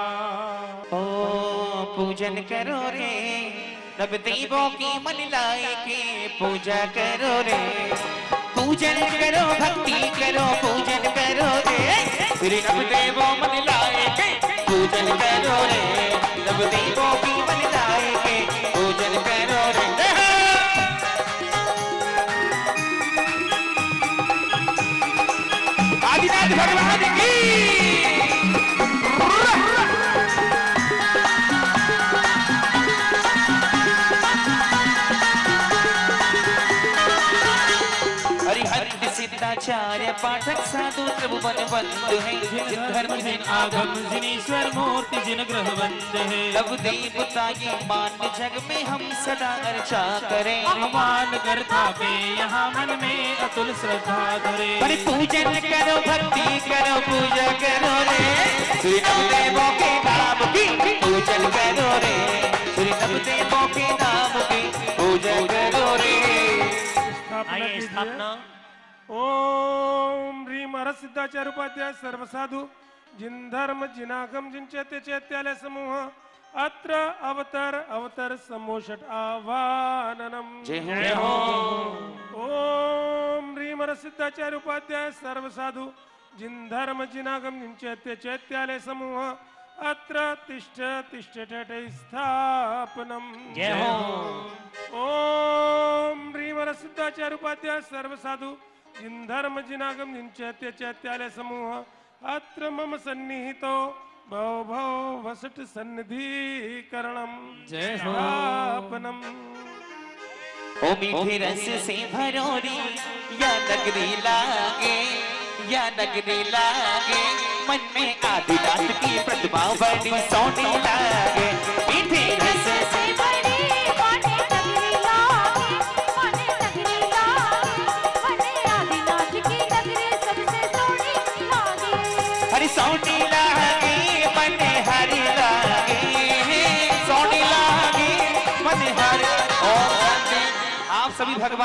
ओ पूजन करो रे सब देवों की मन लाए के, पूजा करो रे पूजन करो भक्ति करो पूजन करो रे। श्री सब देवों मन लाए के, पूजन करो रे सब देवों की मन लाए के, पूजन करो रे। आदिनाथ भगवान की सिद्धाचार्य पाठक साधु त्रिभुवन बंधु है, जिन धर्म जिन आगम जिन ईश्वर मूर्ति जिन ग्रह बंद है। लव देवता ये मान जग में हम सदा अर्चा करें, मान करता पे यहाँ मन में अतुल श्रद्धा धरे। पर पूजन करो भक्ति करो पूजा करो रे, श्री नवदेवों के नाम की पूजन करो रे, श्री नवदेवों के नाम की पूजा करो रे। आइए स्थापना। ओम ह्रीम हर सिद्धाचार्य उपाध्याय सर्व साधु जिन धर्म जिनागम जिन चैत्य चैत्यालय समूह अत्र अवतर अवतर समोषट आवाहनम। जय हो। ओम ह्रीम हर सिद्धाचार्य उपाध्याय सर्व साधु जिन धर्म जिनागम जिन चैत्य चैत्यालय समूह अत्र तिष्ठ तिष्ठ ठठ स्थापनम। जय हो। ओम ह्रीम हर सिद्धाचार्य उपाध्याय सर्व साधु जिन धर्म जिनागम जिन चैत्य चैत्यालय समूह अत्र मम सन्निहितो भव भव वसट सन्निधिकरणम। जय हो। स्थापनम। ओ मीठे रस से भरोरी या नगरी लागे या नगरी लागे, मन में आदिनाथ की प्रतिमा बड़ी सोनी लागे। मीठे रस से भरी माने नगरी लागे, माने नगरी लागे, माने आदिनाथ की नगरी सबसे सोनी लागे। हरि सोनी लागे मने हरि लागे,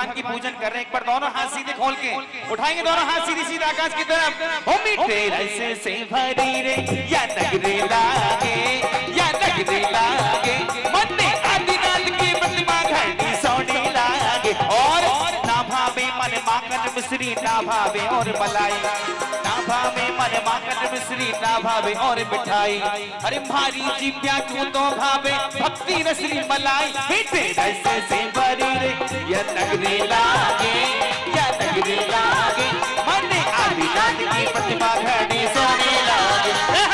भगवान की पूजन कर रहे हैं। एक बार दोनों हाथ सीधे खोल के उठाएंगे, दोनों हाथ सीधे सीधे आकाश की तरफ। ओ मीठे रस से भरी रे या नगरे लागे, या नगरे लागे, मन में आदिनाथ की प्रतिमा घड़ी सोने लागे। और ना भावे मन माखन मिश्री, ना भावे और मलाई, ना भावे मन माखन मिश्री, ना भावे और मिठाई। अरे भारी जीव्या क्यों तो भावे भक्ति रसरी मलाई। मीठे रस से भरी रे या नगरे लागे, या नगरे लागे, मन में आदिनाथ की प्रतिमा घड़ी सोने लागे।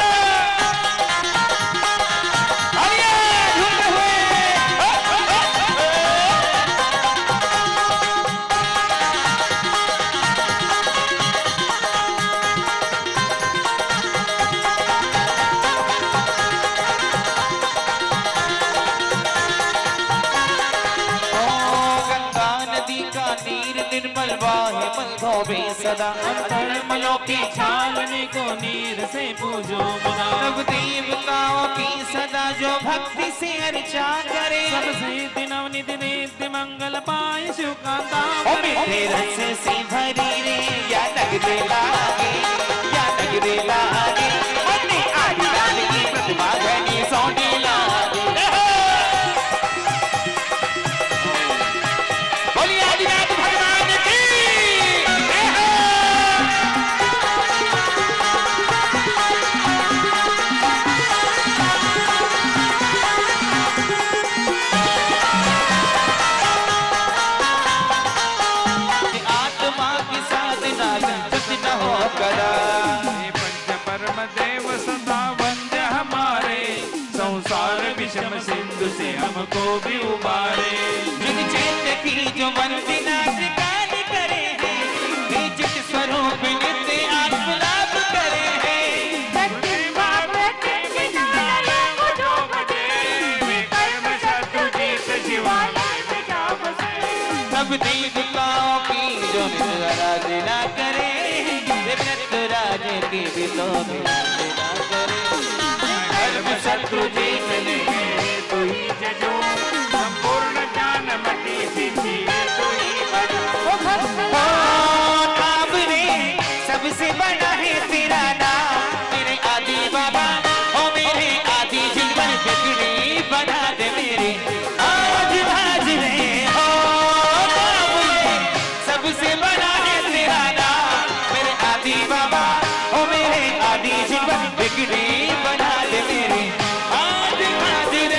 निर्मल वाहे मन धोबे सदा, अंतर्मलों की छालने को नीर से पूजो मना। सब देवताओं की सदा जो भक्ति से अर्चा करे, सब सिद्धि नवनिधि नित्य मंगल पाए शिव का दाम। मीठे रस से भरी रे या नगरे लागे, या नगरे लागे, मन में आदिनाथ की प्रतिमा घड़ी सोने लागे। बोलिए आदिनाथ भगवान की। आत्मा की साधना जति न हो करा, पंच परम देव सदा वंद्य हमारे, संसार विषम सिंधु से हमको भी उबारे। जिन चैत्य की जो वंदना स्वीकार करे हैं, विजित स्वरूप नित्य आत्मलाभ करे हैं। सब देवताओं की जो आराधना करे, विनत राज की भी तो आराधना करे। धर्म शत्रु जीतने तो ही जजो, संपूर्ण ज्ञान मति सिद्धि तो ही बजो। नाम रे सबसे बड़ा है तेरा नाम, मेरे आदि बाबा ओ मेरे आदि जीवन बिगड़ी बना दे मेरे आज आज रे। हो नाम रे सबसे बड़ा है तेरा नाम, मेरे आदि बाबा ओ मेरे आदि जीवन बिगड़ी बना दे मेरे आज आज रे।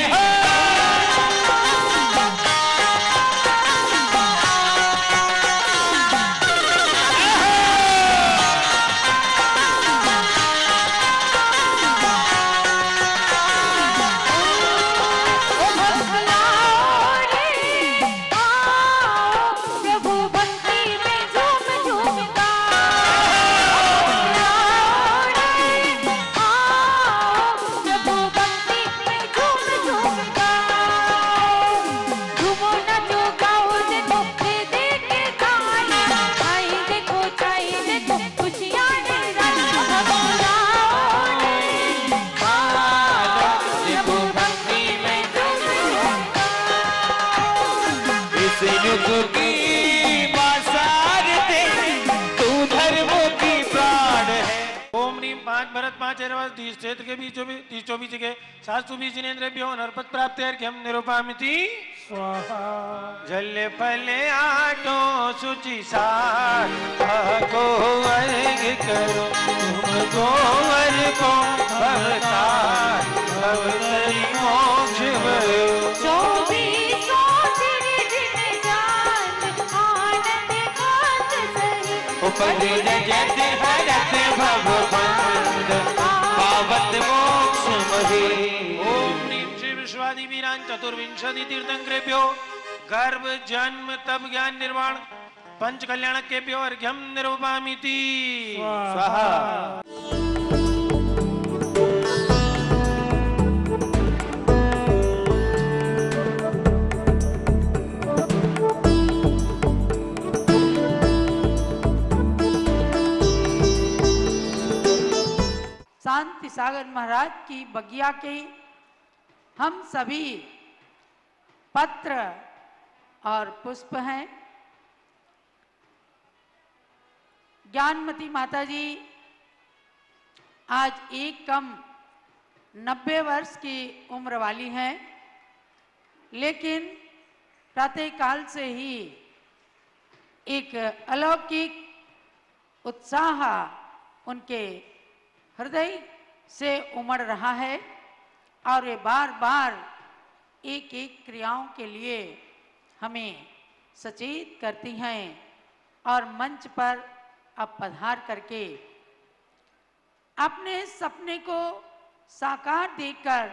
तीस क्षेत्र के बीचों भी तीस चौबीस के शास्त्रु भी जिनेन्द्रेभ्यो नरपत प्राप्त अर्घ्यम निरूपामिति स्वाहा। जल फल आटो शुचि सार को अर्घ करो, तुमको अर्घो भवतार भवतरि मोक्ष भयो। चौबीसों दिन जान आनंद खात सही, उपदे जगत हरत भव बंध पावत मोक्ष महे। ओम ह्रीं श्री विश्वादि वीरान चतुर्विंशति तीर्थंकरेभ्यो गर्भ जन्म तप ज्ञान निर्वाण पंच कल्याणकेभ्यो अर्घ्यम निरूपामिति स्वाहा। शांति सागर महाराज की बगिया के हम सभी पत्र और पुष्प हैं, ज्ञानमती माता जी आज एक कम नब्बे वर्ष की उम्र वाली हैं, लेकिन प्रातःकाल से ही एक अलौकिक उत्साह उनके हृदय से उमड़ रहा है और वे बार बार एक एक क्रियाओं के लिए हमें सचेत करती हैं और मंच पर अब पधार करके अपने सपने को साकार देखकर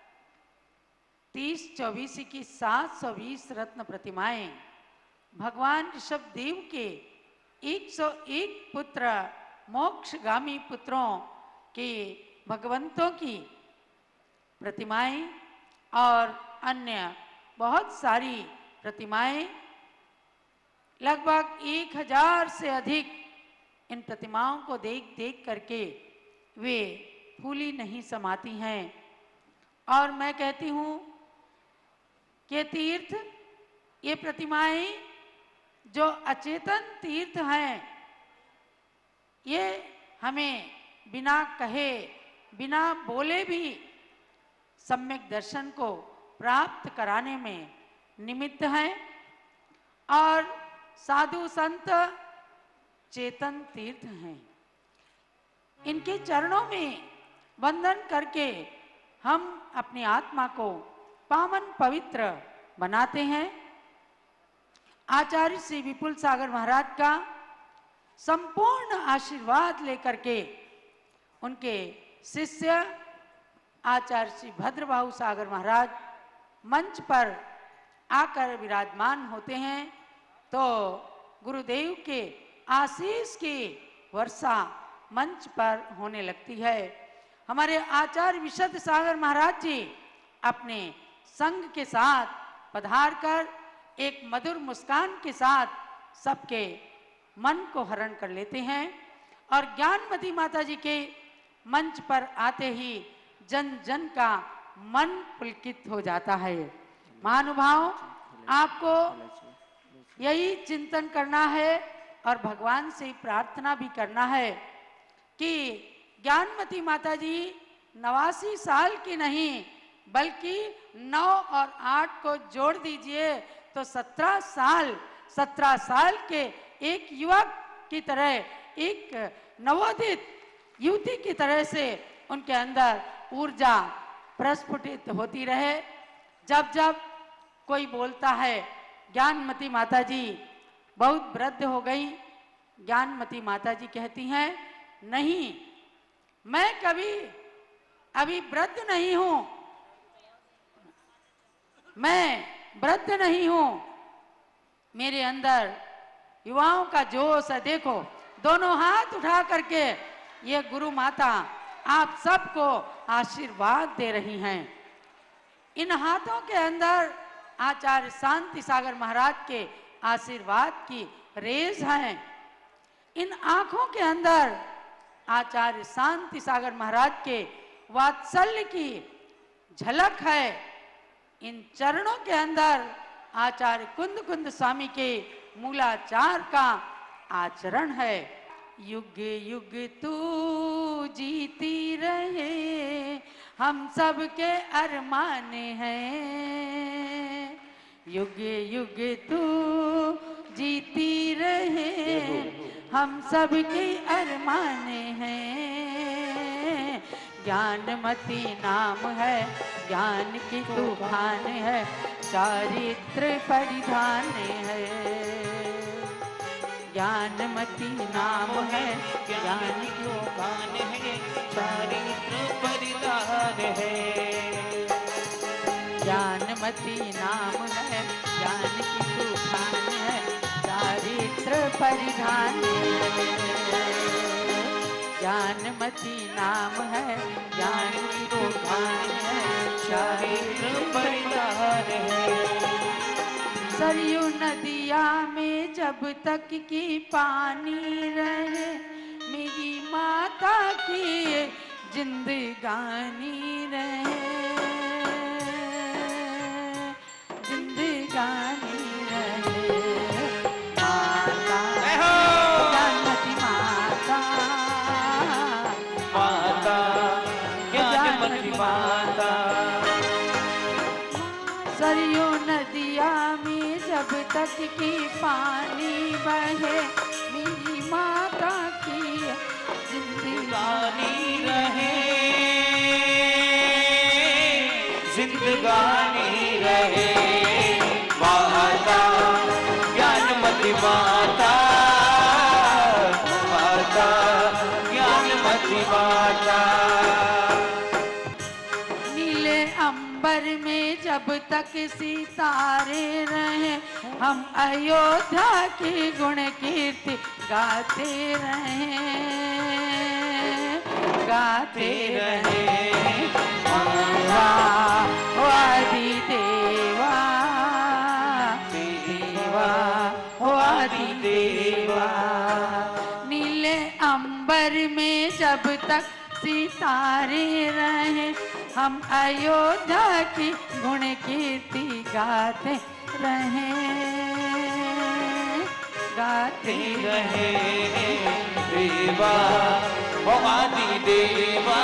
तीस चौबीस की सात सौ बीस रत्न प्रतिमाएं भगवान ऋषभ देव के एक सौ एक पुत्र मोक्षगामी पुत्रों के भगवंतों की प्रतिमाएं और अन्य बहुत सारी प्रतिमाएं, लगभग एक हजार से अधिक इन प्रतिमाओं को देख देख करके वे फूली नहीं समाती हैं। और मैं कहती हूँ कि तीर्थ, ये प्रतिमाएं जो अचेतन तीर्थ हैं, ये हमें बिना कहे बिना बोले भी सम्यक दर्शन को प्राप्त कराने में निमित्त हैं और साधु संत चेतन तीर्थ हैं। इनके चरणों में वंदन करके हम अपनी आत्मा को पावन पवित्र बनाते हैं। आचार्य श्री विपुल सागर महाराज का संपूर्ण आशीर्वाद लेकर के उनके शिष्य आचार्य श्री भद्रबाहु सागर महाराज मंच पर आकर विराजमान होते हैं तो गुरुदेव के आशीष की वर्षा मंच पर होने लगती है। हमारे आचार्य विशुद्ध सागर महाराज जी अपने संघ के साथ पधार कर एक मधुर मुस्कान के साथ सबके मन को हरण कर लेते हैं और ज्ञानमती माता जी के मंच पर आते ही जन जन का मन पुलकित हो जाता है। महानुभाव, आपको यही चिंतन करना है और भगवान से प्रार्थना भी करना है कि ज्ञानमती माता जी नवासी साल की नहीं बल्कि नौ और आठ को जोड़ दीजिए तो सत्रह साल सत्रह साल के एक युवक की तरह, एक नवोदित युवती की तरह से उनके अंदर ऊर्जा प्रस्फुटित होती रहे। जब जब कोई बोलता है ज्ञानमती माता जी बहुत वृद्ध हो गई, ज्ञानमती माता जी कहती हैं नहीं, मैं कभी अभी वृद्ध नहीं हूं, मैं वृद्ध नहीं हूं, मेरे अंदर युवाओं का जोश है। देखो, दोनों हाथ उठा करके ये गुरु माता आप सबको आशीर्वाद दे रही हैं। इन हाथों के अंदर आचार्य शांति सागर महाराज के आशीर्वाद की रेज है। इन आंखों के अंदर आचार्य शांति सागर महाराज के वात्सल्य की झलक है। इन चरणों के अंदर आचार्य कुंद कुंद स्वामी के मूलाचार का आचरण है। युग युग तू जीती रहे, हम सब के अरमान हैं। युग युग तू जीती रहे, हम सब के अरमान हैं। ज्ञानमती नाम है, ज्ञान की तूफान है, चारित्र परिधान है। ज्ञानमती नाम है, ज्ञान की तूफान है, चारित्र परिधान है। ज्ञानमती नाम है, ज्ञान की तूफान है, चारित्र परिधान है। ज्ञानमती नाम है, ज्ञान की तूफान है, चारित्र परिधान है। सरयू नदिया में जब तक की पानी रहे, मेरी माता की जिंदगानी रहे, जिंदगानी रहे। माता ज्ञानमती माता सरयू नदिया में जब तक की पानी बहे मेरी माता की जिंदगानी रहे, जिंदगानी रहे माता, ज्ञानमती माता, माता ज्ञानमती माता। नीले अंबर में जब तक सितारे रहे हम अयोध्या की गुण कीर्ति गाते रहे, गाते रहे आदि देवा, देवा आदि देवा। नीले अंबर में जब तक सितारे रहे हम अयोध्या की गुण कीर्ति गाते रहे, गाते रहे देवा ओ आदि देवा,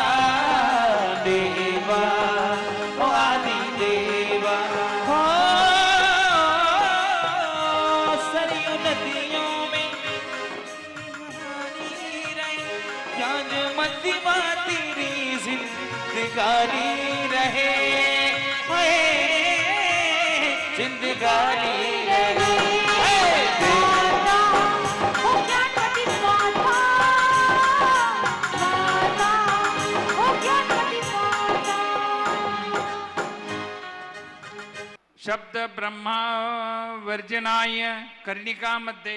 देवा ओ आदि देवा। हो सरयू नदियों में ज्ञानमती माँ तेरी जिंदगानी रहे, जिंदगानी रहे। शब्द ब्रह्मा वर्जनाय कर्णिका मध्ये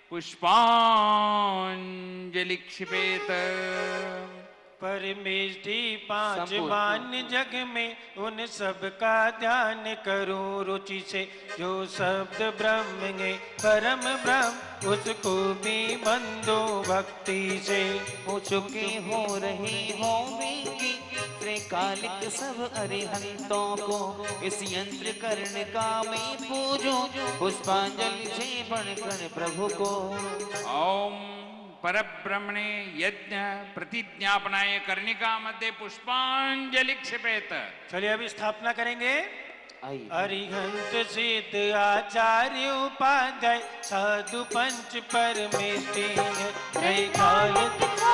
पुष्पांजलि क्षिपेत। परमेष्टि पांच मान जग में उन सब का ध्यान करूं रुचि से, जो शब्द ब्रह्म है परम ब्रह्म उसको भी बंदो भक्ति से। हो चुके हो रहे होंगे त्रिकालिक सब अरिहंतों को, इस यंत्र कर्ण का मैं पूजो पुष्पांजलि से बढ़कर प्रभु को। ओम परब्रह्मणे यज्ञ प्रतिज्ञापनाय कर्णिका मध्ये पुष्पांजलि क्षिपेत। चलिए अभी स्थापना करेंगे। अरिहंत सिद्ध आचार्य उपाध्याय साधु पंच परमेष्टि त्रैकालिक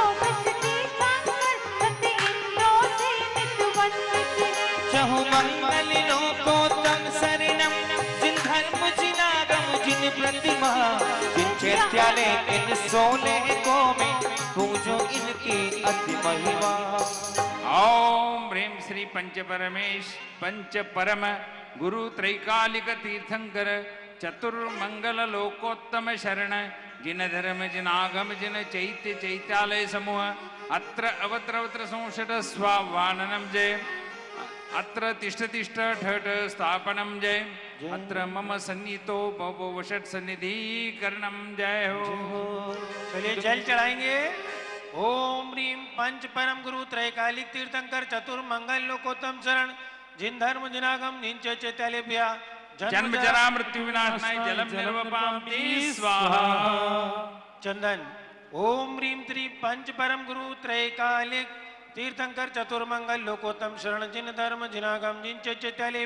चहु मंगल लोकोत्तम शरणम, जिन धर्म जिनागम जिन प्रतिमा, जिन चैत्यालय इन सोलह को में पूजो इनकी अति महिमा। ओम ह्रीं श्री पंच परमेश पंच परम गुरु त्रैकालिक तीर्थंकर चतुर्मंगल लोकोत्तम शरण, जिन धर्म जिन आगम जिन चैत्य चैत्यालय समूह अत्र अवत्र अवत्र संषट स्वावाननम जय, अत्र तिष्ठ तिष्ठ ठठ स्थापनम जय, अत्र मम सन्निहितो भवो वषट सन्निधिकरणम जय हो। चलिए जल चढ़ाएंगे। ओम ह्रीं पंच परम गुरु त्रैकालिक तीर्थंकर चतुर्मंगल लोकोत्तम शरण, जिन धर्म जिनागम जिन चैत्यालय जन्म जरा मृत्यु विनाशनाय जलम निर्वपामि स्वाहा। चंदन। ओम ह्रीं त्रि पंच परम गुरु त्रैकालिक तीर्थंकर चतुर्मंगल लोकोत्तम शरण, जिन धर्म जिनागम जिन चैत्यालय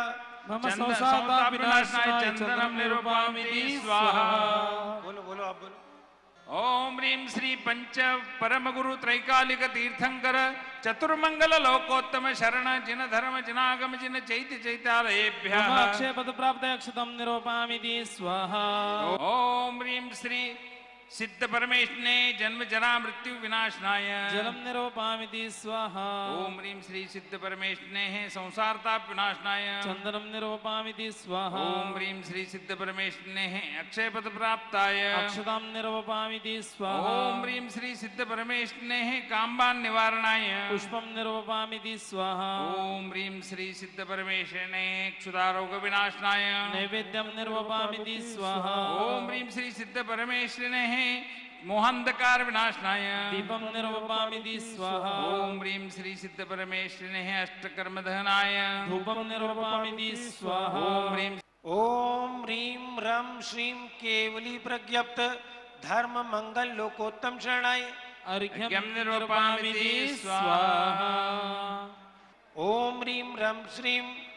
चंदनम निरूपामि स्वाहा। बोलो बोलो आप बोलो। ओम ह्रीं श्री पंच परम गुरु त्रैकालिक तीर्थंकर चतुर्मंगल लोकोत्तम शरण, जिन धर्म जिनागम जिन चैत्य चैत्यालयेभ्यः अक्षय पद प्राप्त अक्षतम निरूपामि स्वाहा। ओम ह्रीं श्री सिद्ध परमेष्ठिने जन्म जरा मृत्यु विनाशनाय जलम निरूपामि स्वाहा। ओम ह्रीं श्री सिद्ध परमेष्ठिने संसार ताप विनाशनाय चंदनम निरूपामि स्वाहा। ओम ह्रीं श्री सिद्ध परमेष्ठिने अक्षय पद प्राप्ताय अक्षतां निरूपामि स्वाहा। ओम ह्रीं श्री सिद्ध परमेष्ठिने काम्बान निवारणाय पुष्पम निरूपामि स्वाहा। ओम ह्रीं श्री सिद्ध परमेष्ठिने क्षुधारोग विनाशनाय नैवेद्यम निरूपामि स्वाहा। ओम ह्रीं श्री सिद्ध परमेष्ठिने मोहांधकार विनाशनाय दीपम निरूपामि स्वाहा। ओम ह्रीं श्री सिद्ध परमेष्ठिने अष्टकर्म दहनाय धूपम निरूपामि स्वाहा। ओम ह्रीं ओम ह्रीं रम श्रीं केवली प्रज्ञप्त धर्म मंगल लोकोत्तम शरणाय अर्घ्यम निरूपामि स्वाहा। ओम ह्रीं रम श्रीं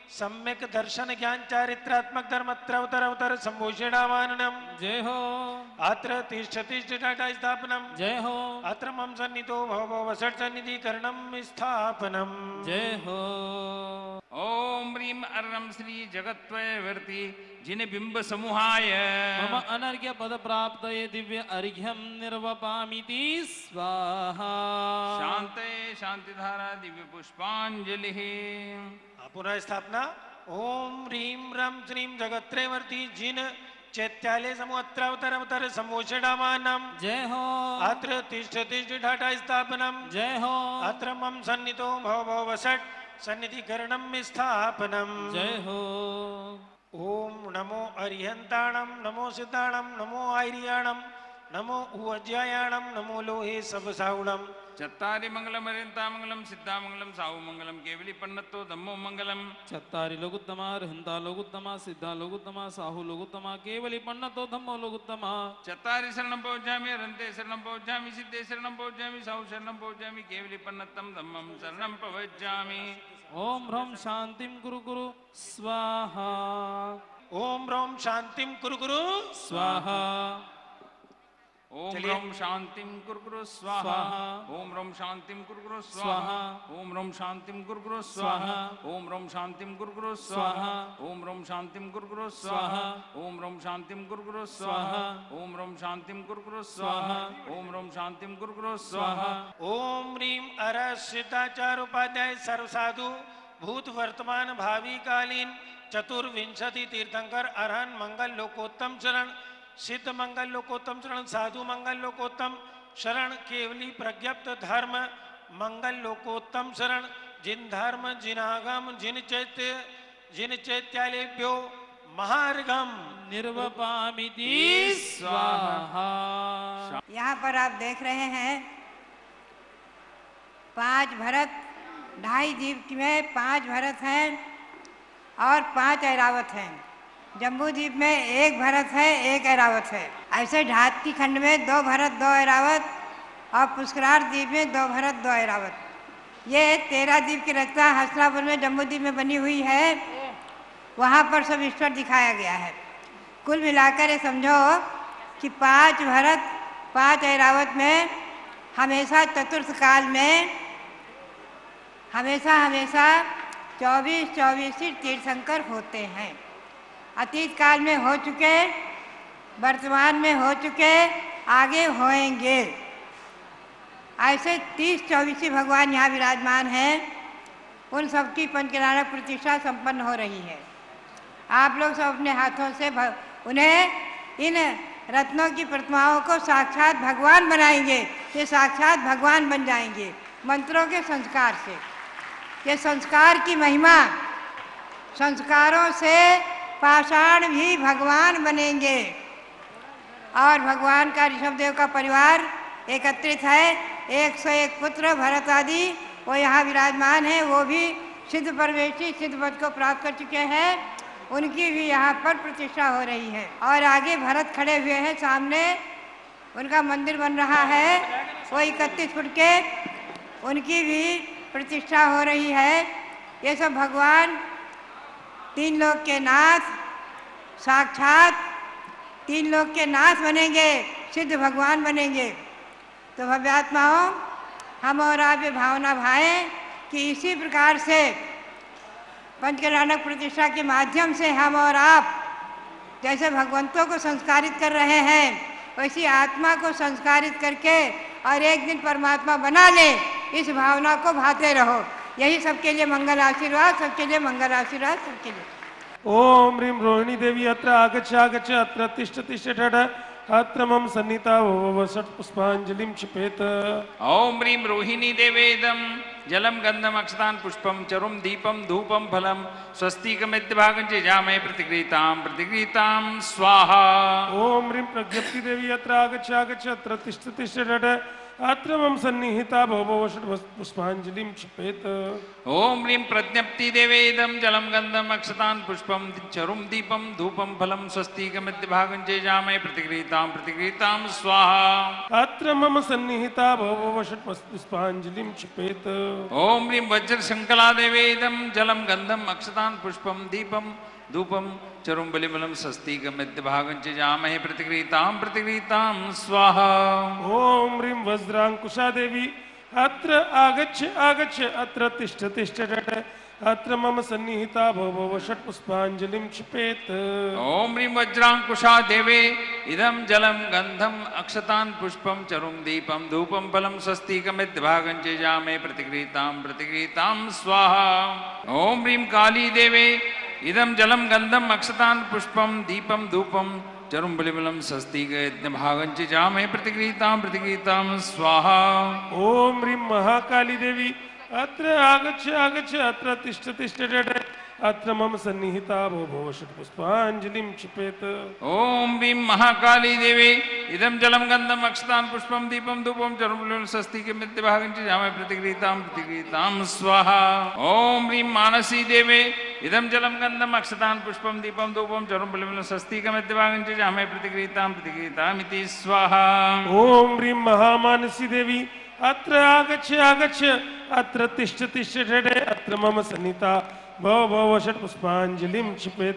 सम्यक दर्शन ज्ञान चारित्रात्मक धर्मत्र अवतर अवतर संभूषणावाननम जय हो। अत्र तिष्ठ तिष्ठ टाटा स्थापनम जय हो। अत्र मम सन्निधो भव भव वसट सन्निधि करणम स्थापनम जय हो। ओम ह्रीम अर्णम श्री जगत्वयवर्ती जिन बिंब समूहाय मम अनर्घ्य पद प्राप्त ये दिव्य अर्घ्यम निर्वपामिति स्वाहा। शांते शांतिधारा दिव्य पुष्पांजलि। पुनः स्थापना। ओम ह्रीम रम श्रीम जगत्त्रयवर्ती जिन चैत्यालय समूह अत्र अवतर अवतर संभूषणावानम जय हो। अत्र तिष्ठ तिष्ठ ठाटा स्थापनम जय हो। अत्र मम सन्निधो भव भव वसट सन्निधि करणम स्थापनम जय हो। ओम नमो अरिहंताणम नमो सिद्धाणम नमो आर्याणम नमो उज्जयाणम नमो लोहे सब साउणम चत्तारि मंगलम अरिहंता मंगलम सिद्धा मंगलम साहु मंगलम केवली पन्नतो धम्मो मंगलम। चत्तारि लोकुत्तमा अरिहंता लोकुत्तमा सिद्धा लोकुत्तमा साहु लोकुत्तमा केवली पन्नतो धम्मो लोकुत्तमा। चत्तारि शरणं पौज्यामि अरहन्ते शरणं पौज्यामि सिद्धे शरणं पौज्यामि साहु शरणं पौज्यामि केवली पन्नतं धम्मं शरणं पवज्यामि। ओम ह्रम शांतिम कुरु कुरु स्वाहा। ओम ह्रम शांतिम कुरु कुरु स्वाहा। ओम ह्रम शांतिम कुरु कुरु स्वाहा। ओम ह्रम शांतिम कुरु कुरु स्वाहा। ओम ह्रम शांतिम कुरु कुरु स्वाहा। ओम ह्रम शांतिम कुरु कुरु स्वाहा। ओम ह्रम शांतिम कुरु कुरु स्वाहा। ओम ह्रम शांतिम कुरु कुरु स्वाहा। ओम ह्रम शांतिम कुरु कुरु स्वाहा। ओम ह्रम शांतिम कुरु कुरु स्वाहा। ओम ह्रीम अर सिद्धाचार्य उपाध्याय सर्वसाधु भूत वर्तमान भावी कालीन चतुर्विंशति तीर्थंकर अरहन मंगल लोकोत्तम शरण सिद्ध मंगल लोकोत्तम शरण साधु मंगल लोकोत्तम शरण केवली प्रज्ञप्त धर्म मंगल लोकोत्तम शरण जिन धर्म जिनागम जिन चैत्य जिन चैत्यालेभ्यो महार्घम निर्वपामिति स्वाहा। यहाँ पर आप देख रहे हैं पांच भरत, ढाई द्वीप में पांच भरत हैं और पांच ऐरावत हैं। जम्बू द्वीप में एक भरत है, एक ऐरावत है। ऐसे ढाकी खंड में दो भरत दो ऐरावत और पुष्करार द्वीप में दो भरत दो ऐरावत। ये तेरह द्वीप की रचना हसनापुर में जम्बू द्वीप में बनी हुई है। वहाँ पर सब ईश्वर दिखाया गया है। कुल मिलाकर ये समझो कि पांच भरत पांच ऐरावत में हमेशा चतुर्थ काल में हमेशा हमेशा चौबीस चौबीस तीर्थंकर होते हैं। अतीत काल में हो चुके, वर्तमान में हो चुके, आगे होएंगे। ऐसे तीस चौबीसी भगवान यहाँ विराजमान हैं। उन सबकी पंचकल्याणक प्रतिष्ठा संपन्न हो रही है। आप लोग सब अपने हाथों से भ... उन्हें इन रत्नों की प्रतिमाओं को साक्षात भगवान बनाएंगे। ये साक्षात भगवान बन जाएंगे मंत्रों के संस्कार से। ये संस्कार की महिमा, संस्कारों से पाषाण भी भगवान बनेंगे। और भगवान का ऋषभदेव का परिवार एकत्रित है। एक सौ एक पुत्र भरत आदि वो यहाँ विराजमान है। वो भी सिद्ध परमेशी सिद्ध पद को प्राप्त कर चुके हैं। उनकी भी यहाँ पर प्रतिष्ठा हो रही है। और आगे भरत खड़े हुए हैं सामने, उनका मंदिर बन रहा है। वो इकतीस फुट के, उनकी भी प्रतिष्ठा हो रही है। ये सब भगवान तीन लोक के नाथ, साक्षात तीन लोक के नाथ बनेंगे, सिद्ध भगवान बनेंगे। तो भव्यात्माओं, हम और आप ये भावना भाएं कि इसी प्रकार से पंचकल्याणक प्रतिष्ठा के माध्यम से हम और आप जैसे भगवंतों को संस्कारित कर रहे हैं, वैसी आत्मा को संस्कारित करके और एक दिन परमात्मा बना ले, इस भावना को भाते रहो। यही सबके लिए मंगल आशीर्वाद, सबके लिए मंगल आशीर्वाद, सबके लिए। ओम ह्रीम रोहिणी देवी अत्र आगच्छ आगच्छ अत्र तिष्ठ तिष्ठ ठठ अत्र मम सन्निता वसट पुष्पांजलिं क्षिपेत। ओम ह्रीम रोहिणी देवेदम जलम गंधम अक्षतान पुष्पम चरुम दीपम धूपम फलम स्वस्तिकमित्यभागं च जामहे प्रतिगृहीतां प्रतिगृहीतां स्वाहा। ओम ह्रीम प्रज्ञप्ति देवी अत्र आगच्छ आगच्छ अत्र तिष्ठ तिष्ठ ठठ अत्र मम सन्निहिता भवभव पुष्पांजलिं क्षिपेत। ओम ह्रीं प्रज्ञप्ति देवे इदं जलं गंधम अक्षतान् पुष्पं चरुं दीपं धूपं फलं स्वस्तिकमित्यभागं चेजामहे प्रतिगृहीतां प्रतिगृहीतां स्वाहा। अत्र मम सन्निहिता भवभव पुष्पांजलिं क्षिपेत। ओम ह्रीं वज्र शंकला देवे इदं जलं गंधम अक्षतान् पुष्पं दीपं धूपं चरुं बलिमलं स्वस्तिकमित्यभागं चेजामहे प्रतिगृहीतां प्रतिगृहीतां स्वाहा। ओम ह्रीं वज्रांकुशा देवी अत्र आगच्छ आगच्छ अत्र तिष्ठ तिष्ठ टट अत्र मम सन्निहिता भवभव षट्पुष्पांजलिं क्षिपेत। ओम ह्रीं वज्रांकुशा देवे इदं जलं गंधम अक्षतान् पुष्पं चरुं दीपं धूपं फलं स्वस्तिकमित्यभागं चेजामहे प्रतिगृहीतां प्रतिगृहीतां स्वाहा। ओम ह्रीं काली देवे इदं जलं गंधम अक्षतान् पुष्पं दीपं धूपं चरुं बलिमलं स्वस्तिकमित्यभागं चेजामहे प्रतिगृहीतां प्रतिगृहीतां स्वाहा। ओम ह्रीं महाकाली देवी अत्र आगच्छ आगच्छ अत्र तिष्ठ तिष्ठ टट अत्र मम सन्निहिता भवभव षट्पुष्पांजलिं क्षिपेत। ओम ह्रीं महाकाली देवे इदं जलं गंधम अक्षतान् पुष्पं दीपं धूपं चरुं बलिमलं स्वस्तिकमित्यभागं चेजामहे प्रतिगृहीतां प्रतिगृहीतां स्वाहा। ओम ह्रीं मानसी देवे इदं जलं गंधम अक्षतान् पुष्पं दीपं धूपं चरुं बलिमलं स्वस्तिकमित्यभागं चेजामहे प्रतिगृहीतां प्रतिगृहीतामिति स्वाहा। ओम ह्रीं महामानसी देवी अत्र आगच्छ आगच्छ अत्र तिष्ठ तिष्ठ टट अत्र मम सन्निहिता भवभव षट्पुष्पांजलिं क्षिपेत।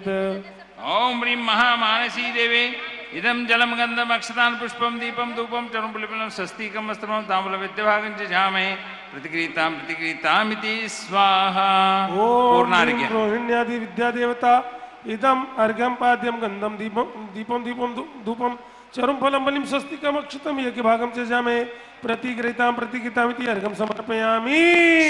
ओम ह्रीं महामानसी देवे इदं जलं गंधम अक्षतान् पुष्पं दीपं धूपं चरुं बलिमलं स्वस्तिकमस्त्रं ताम्बूलमित्यभागं चेजामहे प्रतिगृहीतां प्रतिगृहीतामिति स्वाहा। पूर्णार्घ्य। रोहिण्यादि विद्या देवता इदं अर्घ्यं पाद्यं गंधम दीपं दीपं दीपं धूपं चरुं फलं बलिं स्वस्तिकम् अक्षतं यज्ञभागं चेजामहे प्रतिगृहीतां प्रतिगृहीतामिति अर्घ्यं समर्पयामि।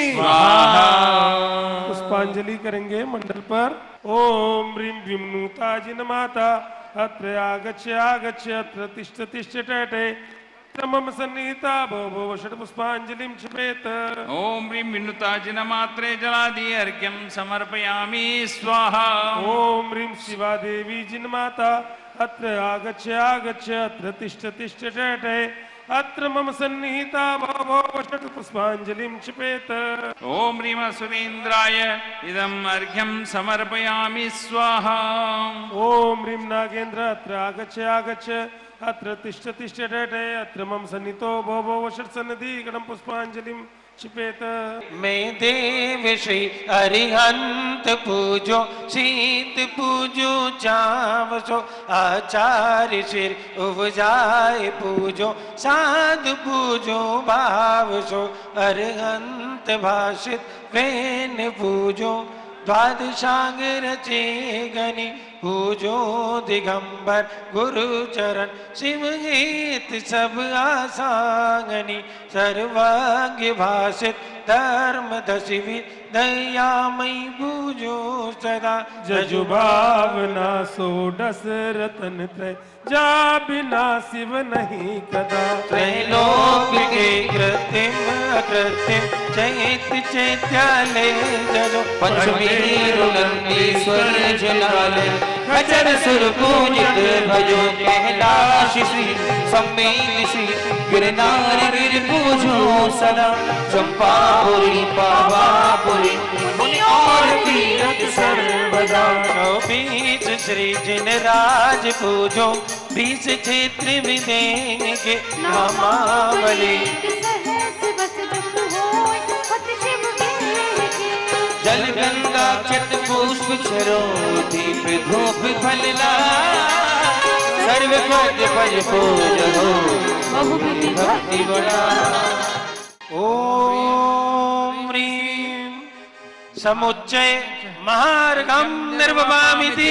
पुष्पांजलि करेंगे मंडल पर। ओम ह्रीं विम्नुता जिनमाता अत्र आगच्छ आगच्छ अत्र तिष्ठ तिष्ठ टटे अत्र मम सन्निहिता भवभव षट्पुष्पांजलिं क्षिपेत। ओम ह्रीं विनुता जिनमात्रे जलादि अर्घ्यं समर्पयामि स्वाहा। ओम ह्रीं शिवा देवी जिनमाता अत्र आगच्छ आगच्छ अत्र तिष्ठ तिष्ठ टटे अत्र मम सन्निहिता भवभव षट्पुष्पांजलिं क्षिपेत। ओम ह्रीं सुरेन्द्राय इदं अर्घ्यं समर्पयामि स्वाहा। ओम ह्रीं नागेन्द्र अत्र आगच्छ आगच्छ अत्र तिष्ठ तिष्ठ टटे अत्र मम सन्निहितो भवभव षट्सन्निधि गणं पुष्पांजलिं क्षिपेत। मैं देव श्री अरिहंत पूजो शीत पूजो चावसो आचार्य सिर उपजाए पूजो साधु पूजो भावसो अरिहंत भाषित वेन पूजो द्वादशांग रचे गनि पूजो दिगंबर गुरु चरण शिव गीत सब आसांगनी सर्वज्ञ भाषित धर्म दशिवी दयामयी पूजो सदा जजु भावना सो डस रतन त्रय जा बिना शिव नहीं कदा। त्रैलोक के कृत्रिम अकृत्रिम चैत्य चैत्यालय जजो पंचमी रुनंदीश्वर जलालय खचर सुर पूजित भजो कैलाश श्री सम्मेद श्री गिरनार गिर पूजो सदा चंपापुरी पावापुरी मुनि और तीरथ सर्वदा। बीच श्री जिन राज पूजो बीच क्षेत्र में देंगे नामावली जल गंगा चट पुष्प चरो दीप धूप फलला सर्व पद पद पूज हो बहुविधि भक्ति बड़ा। ओम ह्रीं समुच्चय महार्घं निर्वपामिति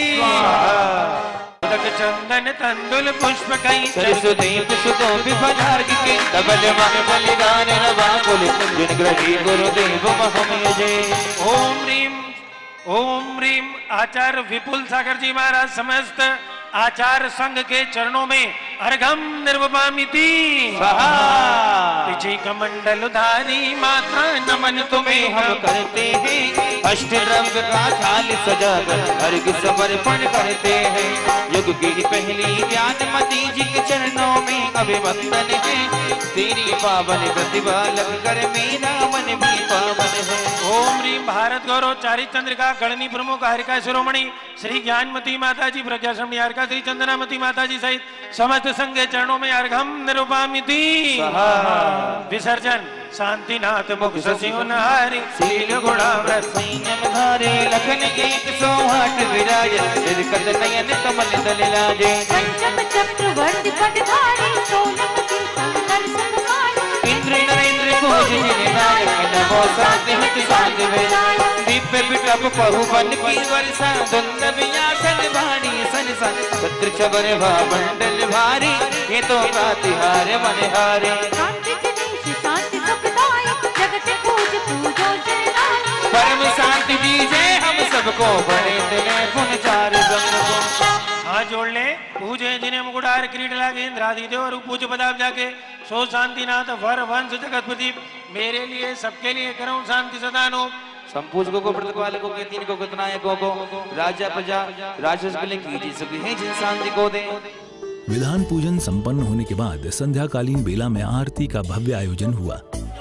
चंदन तंदुल पुष्प कई सरस्वतीप सुतो विभजार्घ के तबल मन बलिदान नवाकुल जिन ग्रही गुरुदेव महमयजे। ओम ह्रीं ओम ह्रीं आचार्य विपुल सागर जी महाराज समस्त आचार्य संघ के चरणों में अर्घम निर्वपामिति स्वाहा। विजय कमंडल धारी माता नमन तुम्हें हम करते हैं। अष्ट द्रव्य का थाल सजाकर अर्घ समर्पण करते हैं। युग की पहली ज्ञानमती जी के चरणों में अभिवंदन है। तेरी पावन प्रतिभा लगकर मेरा मन भी पावन है। ओम ह्रीम भारत गौरव चारी चंद्रिका गणनी प्रमुख हरिका शिरोमणि श्री ज्ञानमती माता जी प्रज्ञा श्रमणी हरिका श्री चंदनामती माता जी सहित समस्त संघ के चरणों में अर्घम निरूपामिति विसर्जन। शांतिनाथ मुख ससिवनहारी शील गुणाव्रत संयम धारे लखन एक सौ आठ विराज निर्कट नयन कमल दल लाजे। पंचम चक्रवर्ती पटधारी सोलंकी संकर संहारी इंद्र नरेंद्र घोष जिननायक नमो शांति हित शांत विराज। दिव्य विटप बहुबन की वर्षा दुंदभ यासन भारी सन सन छत्र छबर भामंडल भारी ये तो प्रातिहार मनहारे। शांति जनेश शांति सुखदायक जगत पूज पूजो जयनायक परम शांति दीजिए हम सबको बड़े दिले पुन चार संग को। हाथ जोड़ ले पूजे जिन्हें मुकुटार किरीट लागे इंद्रादि देव और पूज पदाप जाके सो शांतिनाथ वर वंश जगत प्रदीप मेरे लिए सबके लिए करो शांति सदानो। संपूजकों को प्रतिपालकों के तीन को नायकों को राजा प्रजा राजस के लिए कीजिए सभी है जिन शांति को दे। विधान पूजन संपन्न होने के बाद संध्याकालीन बेला में आरती का भव्य आयोजन हुआ।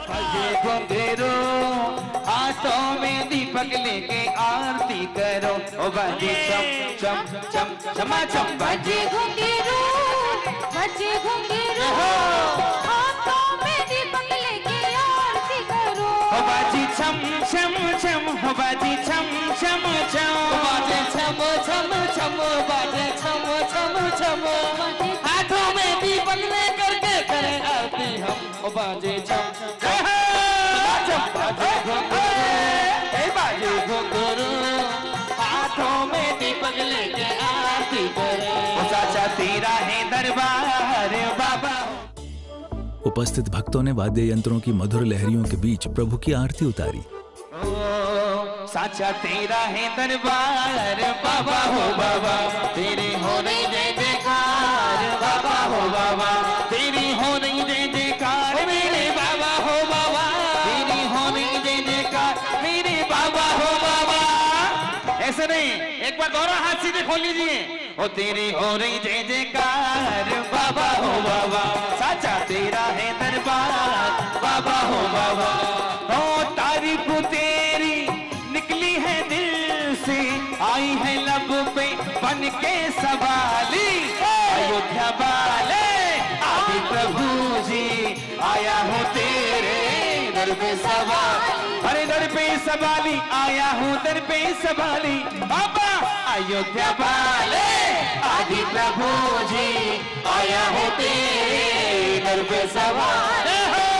हाथों में दीपक लेके आरती करो ओ बाजे चम चम चम चमा चम बजे घुंघरू बजे घुंघरू हाथों में दीपक लेके आरती करो ओ बाजी छम छम छम हो बाजी छम छम छम बाजे छम छम छम बाजे छम छम छम हाथों में दीपक लेकर के करें आरती हम ओ बाजे छम छम बाजे घुंघरू हाथों में दीपक लेके आरती करें। चाचा तेरा है दरबार बाबा। उपस्थित भक्तों ने वाद्य यंत्रों की मधुर लहरियों के बीच प्रभु की आरती उतारी। साचा तेरा है दरबार बाबा हो बाबा तेरे हो नहीं जय जयकार बाबा हो बाबा तेरी हो नहीं जय जयकार मेरे बाबा हो बाबा तेरी हो नहीं जय जयकार मेरे बाबा हो बाबा। ऐसे नहीं एक बार दोनों हाथ सीधे खोल लीजिए। ओ तेरी हो रही जय जयकार बाबा हो बाबा साचा तेरा है दरबार बाबा हो बाबा। ओ तारीफ तेरी निकली है दिल से आई है लब पे बन के सवाली अयोध्या वाले आदि प्रभु जी आया हूँ तेरे दर पे सवाली अरे दर पे सवाली आया हूँ दर पे सवाली बाबा अयोध्या वाले आदि प्रभु जी आया हूँ तेरे दर पे सवाली।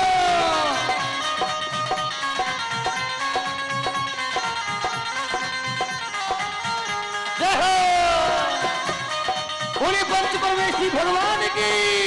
बोले पंच परमेश्वरी भगवान की।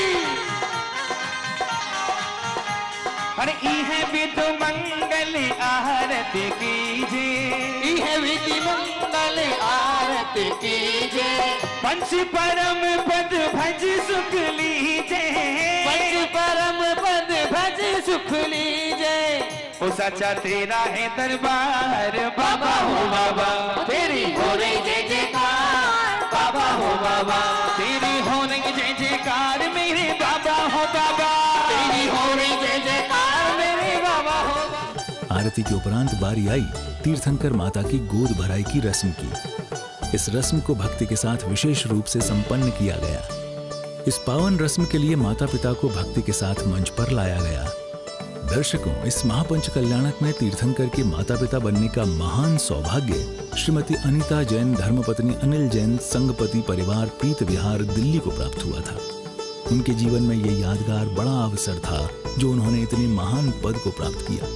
अरे इहे विधु मंगल आरती कीजिए इहे विधि मंगल आरती कीजिए पंच परम पद भज सुख लीजिए पंच परम पद भज सुख लीजिए। ओ सच्चा तेरा है दरबार बाबा हो बाबा तेरी हो रही जय जयकार बाबा हो बाबा तेरी हो रही जय जयकार मेरे बाबा हो बाबा तेरी हो रही जय जयकार मेरे बाबा हो बाबा। आरती के उपरांत बारी आई तीर्थंकर माता की गोद भराई की रस्म की। इस रस्म को भक्ति के साथ विशेष रूप से संपन्न किया गया। इस पावन रस्म के लिए माता पिता को भक्ति के साथ मंच पर लाया गया। दर्शकों, इस महापंच कल्याणक में तीर्थंकर के माता पिता बनने का महान सौभाग्य श्रीमती अनीता जैन धर्मपत्नी अनिल जैन संघपति परिवार प्रीत विहार दिल्ली को प्राप्त हुआ था। उनके जीवन में ये यादगार बड़ा अवसर था जो उन्होंने इतने महान पद को प्राप्त किया।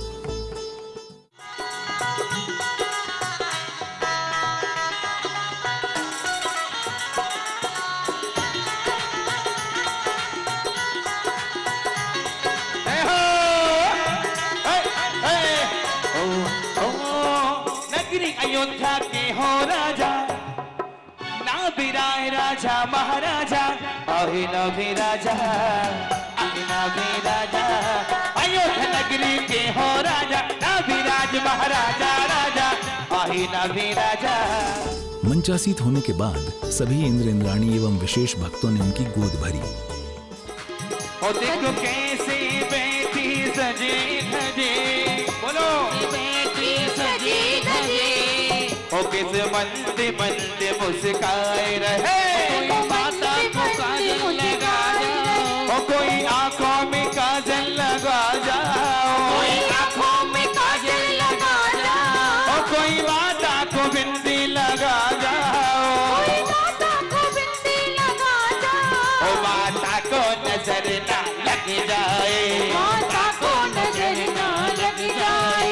अयोध्या के हो राजा ना बिराए राजा महाराजा आही ना भी राजा, आही ना भी राजा, अयोध्या नगरी के हो राजा, ना भी राज महाराजा राजा, आही ना भी राजा। मंचासीत होने के बाद सभी इंद्र इंद्राणी एवं विशेष भक्तों ने उनकी गोद भरी। ओ देखो कैसे बैठी सजे धजे, बोलो बैठी सजे धजे, ओ किस मंदे मंदे मुस्काए रहे, माता को काजल लगा जाओ, ओ कोई आंखों में काजल लगा जाओ, कोई आंखों में काजल लगा जाओ, ओ कोई माता को बिंदी लगा जाओ, कोई माता को बिंदी लगा जाओ, ओ माता को नजर ना लग जाए, माता को नजर ना लग जाए।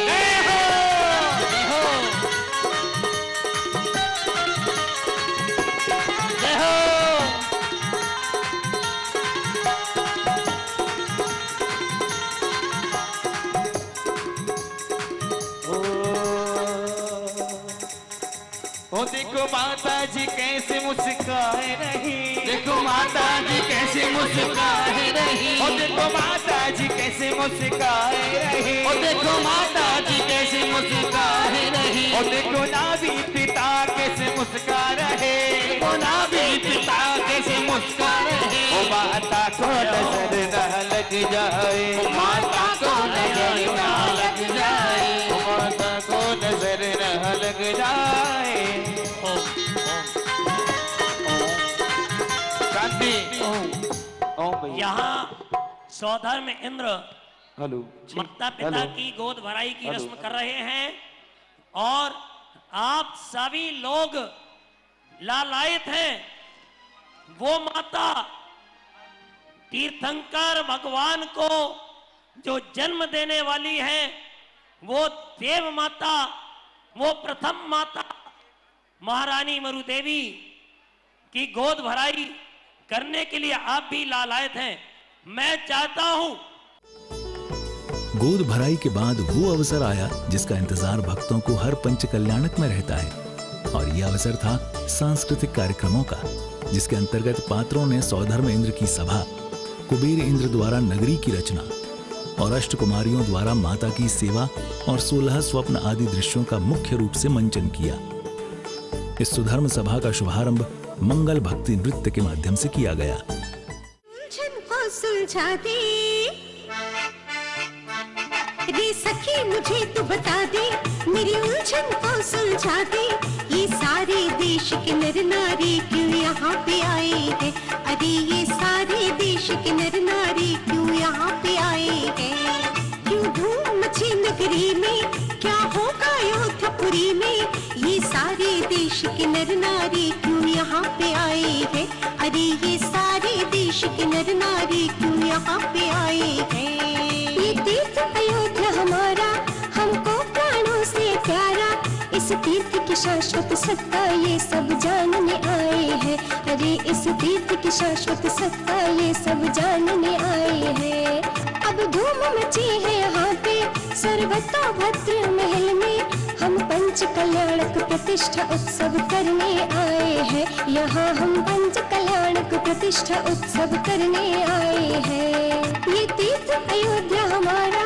ओ देखो माता जी कैसे मुस्काए रही, देखो माता जी कैसे मुस्काए रही, ओ देखो माता जी कैसे मुस्काए रही, ओ देखो माता जी कैसे मुस्काए रही, ओ देखो नाभी पिता कैसे मुस्का रहे, ओ नाभी पिता कैसे मुस्का रहे, ओ माता को नजर न लग जाए, माता को नजर न लग जाए, माता को नजर न लग जाए। यहाँ सौधर्म इंद्र हेलो माता पिता की गोद भराई की रस्म कर रहे हैं और आप सभी लोग लालायित हैं। वो माता तीर्थंकर भगवान को जो जन्म देने वाली है, वो देव माता, वो प्रथम माता महारानी मरुदेवी की गोद भराई करने के लिए आप भी लालायित हैं। मैं चाहता हूं। गोद भराई के बाद वो अवसर आया जिसका इंतजार भक्तों को हर पंच कल्याणक में रहता है, और यह अवसर था सांस्कृतिक कार्यक्रमों का, जिसके अंतर्गत पात्रों ने सौधर्म इंद्र की सभा, कुबेर इंद्र द्वारा नगरी की रचना और अष्टकुमारियों द्वारा माता की सेवा और सोलह स्वप्न आदि दृश्यों का मुख्य रूप से मंचन किया। इस सुधर्म सभा का शुभारंभ मंगल भक्ति नृत्य के माध्यम से किया गया। उलझन को सुलझा दे रे सखी, मुझे तू बता दे, मेरी उलझन को सुलझा दे, ये सारे देश के नर नारी क्यों यहाँ पे आए हैं, अरे ये सारे देश के नर नारी क्यों यहाँ पे आए हैं, क्यों धूम मची नगरी में, क्या होगा अयोध्यापुरी में, ये सारे देश के नर नारी क्यों यहाँ पे आए हैं, अरे ये सारे देश के नर नारी क्यों यहाँ पे आए हैं। ये तीर्थ अयोध्या हमारा, हमको प्राणों से प्यारा, इस तीर्थ की शाश्वत सत्ता ये सब जानने आए हैं, अरे इस तीर्थ की शाश्वत सत्ता ये सब जानने आए हैं। अब धूम मची है यहाँ पे सर्वतोभद्र महल में, हम पंच कल्याणक प्रतिष्ठा उत्सव करने आए हैं, यहाँ हम पंच कल्याणक प्रतिष्ठा उत्सव करने आए हैं। ये तीर्थ अयोध्या हमारा,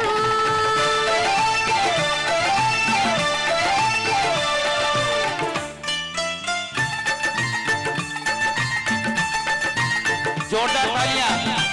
जोरदार तालियां।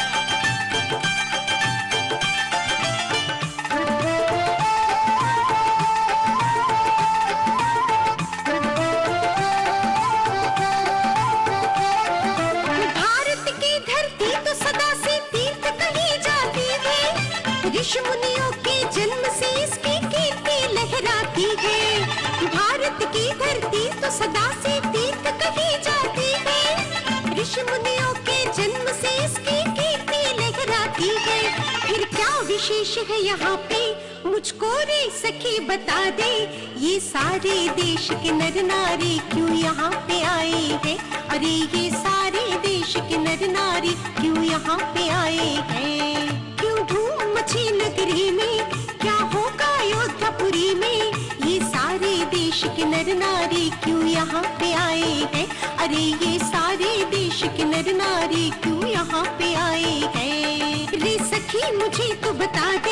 ऋषि मुनियों के जन्म से इसकी कीर्ति लहराती है, भारत की धरती तो सदा से तीर्थ कही जाती है, ऋषि मुनियों के जन्म से इसकी कीर्ति लहराती है, फिर क्या विशेष है यहाँ पे, मुझको रे सखी बता दे, ये सारे देश के नर नारी क्यों यहाँ पे आए हैं, अरे ये सारे देश के नर नारी क्यों यहाँ पे आए हैं, क्यों धूम मची नगरी में, क्या होगा अयोध्यापुरी में, ये सारे देश के नर नारी क्यों यहाँ पे आए हैं, अरे ये सारे देश के नर नारी क्यों यहाँ पे आए हैं। रे सखी मुझे तो बता दे।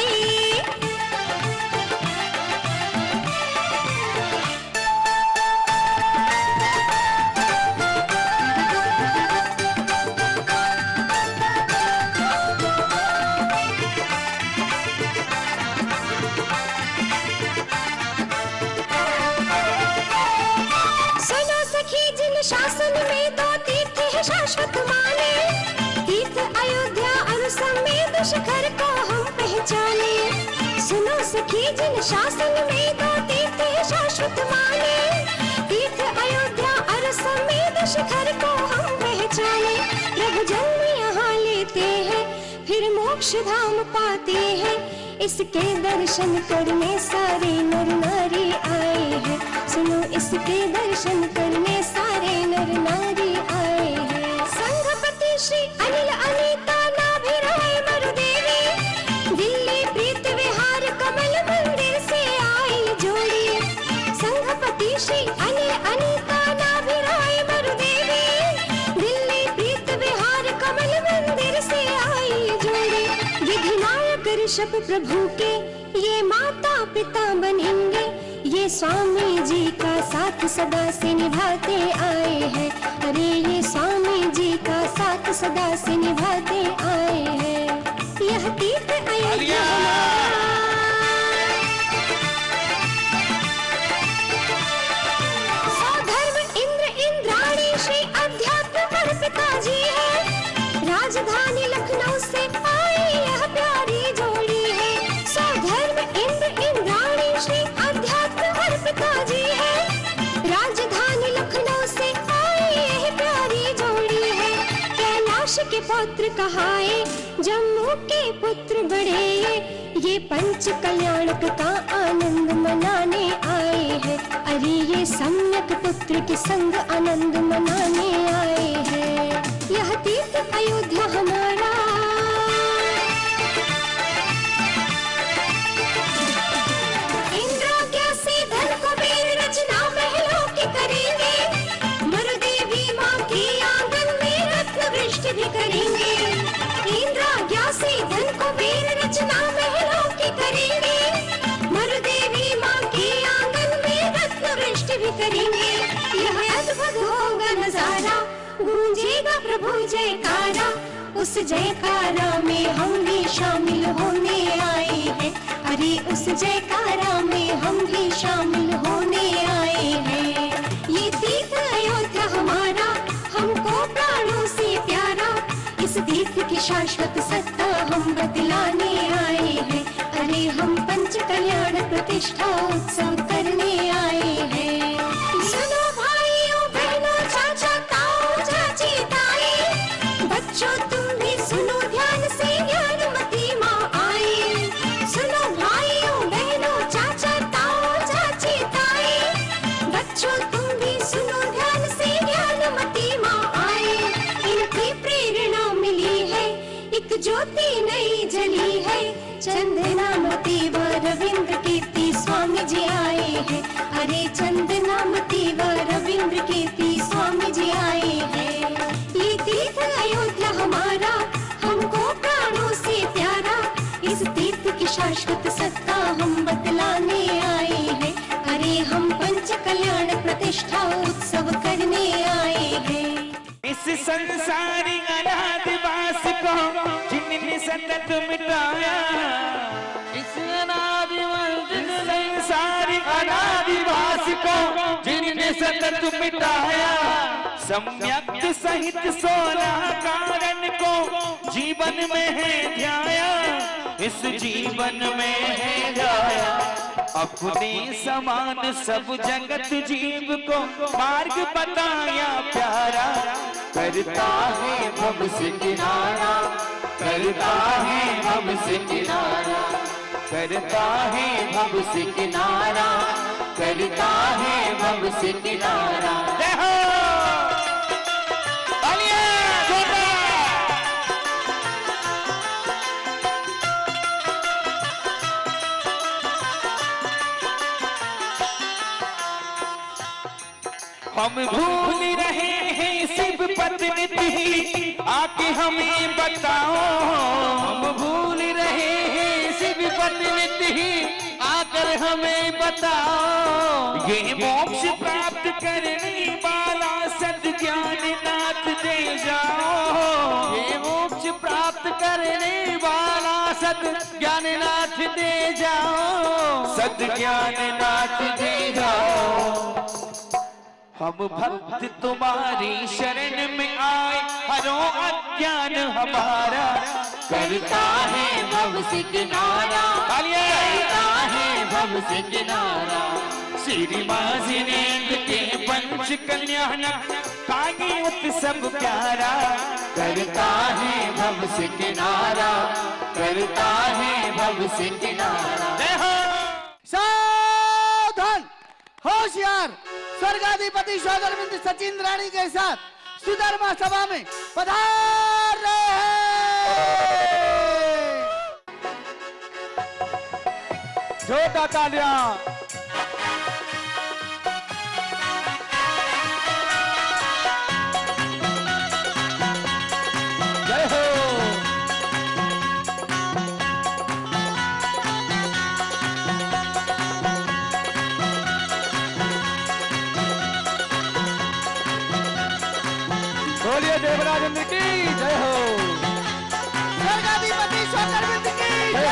शासन में दो तीर्थ है शाश्वत माने, तीर्थ अयोध्या और समेत शिखर को हम पहचाने। सुनो सखी जिन शासन में दो तीर्थ है शाश्वत माने, तीर्थ अयोध्या और समेत शिखर को हम पहचाने। प्रभु जन्म यहाँ लेते हैं फिर मोक्ष धाम पाते हैं, इसके दर्शन करने सारे नर नारी आए हैं। सुनो इसके दर्शन करने सारे नर नारी आए हैं। संघपति श्री अनिल अनीता नाभिराय मरुदेवी, दिल्ली प्रीत विहार कमल मंदिर से आई जोड़ी। संघपति श्री अनिल अनीता नाभिराय मरुदेवी, दिल्ली प्रीत विहार कमल मंदिर से आई जोड़ी। विधिनायक ऋषभ प्रभु के ये माता पिता बनेंगे, ये स्वामी जी का साथ सदा से निभाते आए हैं। अरे ये स्वामी जी का साथ सदा से निभाते आए हैं। यह तीर्थ अयोध्या सौधर्म इंद्र इंद्राणी श्री अध्यात्म अर्पिता जी है, राजधानी लखनऊ से आई यह प्यारी जोड़ी है। सौधर्म इंद्र इंद्राणी श्री पिताजी है, राजधानी लखनऊ से आई यह प्यारी जोड़ी है। कैलाश के पुत्र कहाए, जम्मू के पुत्र बड़े ये, ये पंच कल्याणक का आनंद मनाने आए हैं। अरे ये सम्यक पुत्र के संग आनंद मनाने आए हैं। यह तीर्थ अयोध्या हमारा, भी करेंगे। इंद्राज्ञा से धन को वीर रचना महलों की करेंगे, मरुदेवी माँ के आंगन में रत्न वृष्टि भी करेंगे। यह अद्भुत होगा नजारा, गूंजेगा प्रभु जयकारा, उस जयकारा में हम भी शामिल होने आए हैं। अरे उस जयकारा में हम भी शामिल होने आए हैं। ये तीर्थ अयोध्या हमारा, हमको प्राणों से प्यारा, इस तीर्थ की शाश्वत सत्ता हम बतलाने आए हैं। अरे हम पंच कल्याण प्रतिष्ठा उत्सव करने आए हैं। सुनो भाइयों बहनों चाचा ताऊ चाची ताई, बच्चों तुम भी सुनो ध्यान से ज्ञानमती माँ आई। सुनो भाइयों बहनों चाचा ताऊ चाची ताई, बच्चों तुम भी सुनो ध्यान से ज्ञानमती माँ आई। इनकी प्रेरणा मिली है, एक ज्योति नई जली है, चंदनामती व रविंद्र कीर्ति स्वामी जी आए हैं। अरे चंदनामती व रविंद्र कीर्ति स्वामी जी आए हैं। ये तीर्थ अयोध्या हमारा, हमको प्राणों से प्यारा, इस तीर्थ की शाश्वत सत्ता हम बतलाने आए हैं। अरे हम पंच कल्याण प्रतिष्ठा उत्सव करने आए हैं। इस संसारी अनादिवास को जिनने सतत मिटाया, इस अनादिवास संसारी अनादिवास को जिनने सतत मिटाया, सम्यक सहित सोना कारण को जीवन में है ध्याया, इस जीवन में है ध्याया। अपने समान सब जगत जीव को मार्ग बताया प्यारा, करता है भव से किनारा, करता है भव से किनारा, करता है भव से किनारा, करता है भव से किनारा। हम भूल रहे रहे शिव पत्नी थी, आके हमें बताओ। हम भूल रहे हैं शिव पत्नी थी, आकर हमें बताओ। ये मोक्ष प्राप्त करने वाला सद्ज्ञान नाथ दे जाओ। ये मोक्ष प्राप्त करने वाला सद्ज्ञान नाथ दे जाओ। सद्ज्ञान नाथ दे जाओ। हम भक्त तुम्हारी शरण में आए, हरो अज्ञान हमारा। करता है भव से किनारा, करता है भव से किनारा। श्री माझी नेंद्र के पंच कल्याण, कागी उत्सव प्यारा। करता है भव से किनारा, करता है भव से किनारा। सावधान, होशियार। स्वर्गाधिपति सौगरविंद सचिन रानी के साथ सुधर्मा सभा में पधार रहे हैं। जोरदार तालियां। जय हो। बोलिए देवराज इंद्र की जय हो। स्वर्गाधिपति सौगरविंद की जय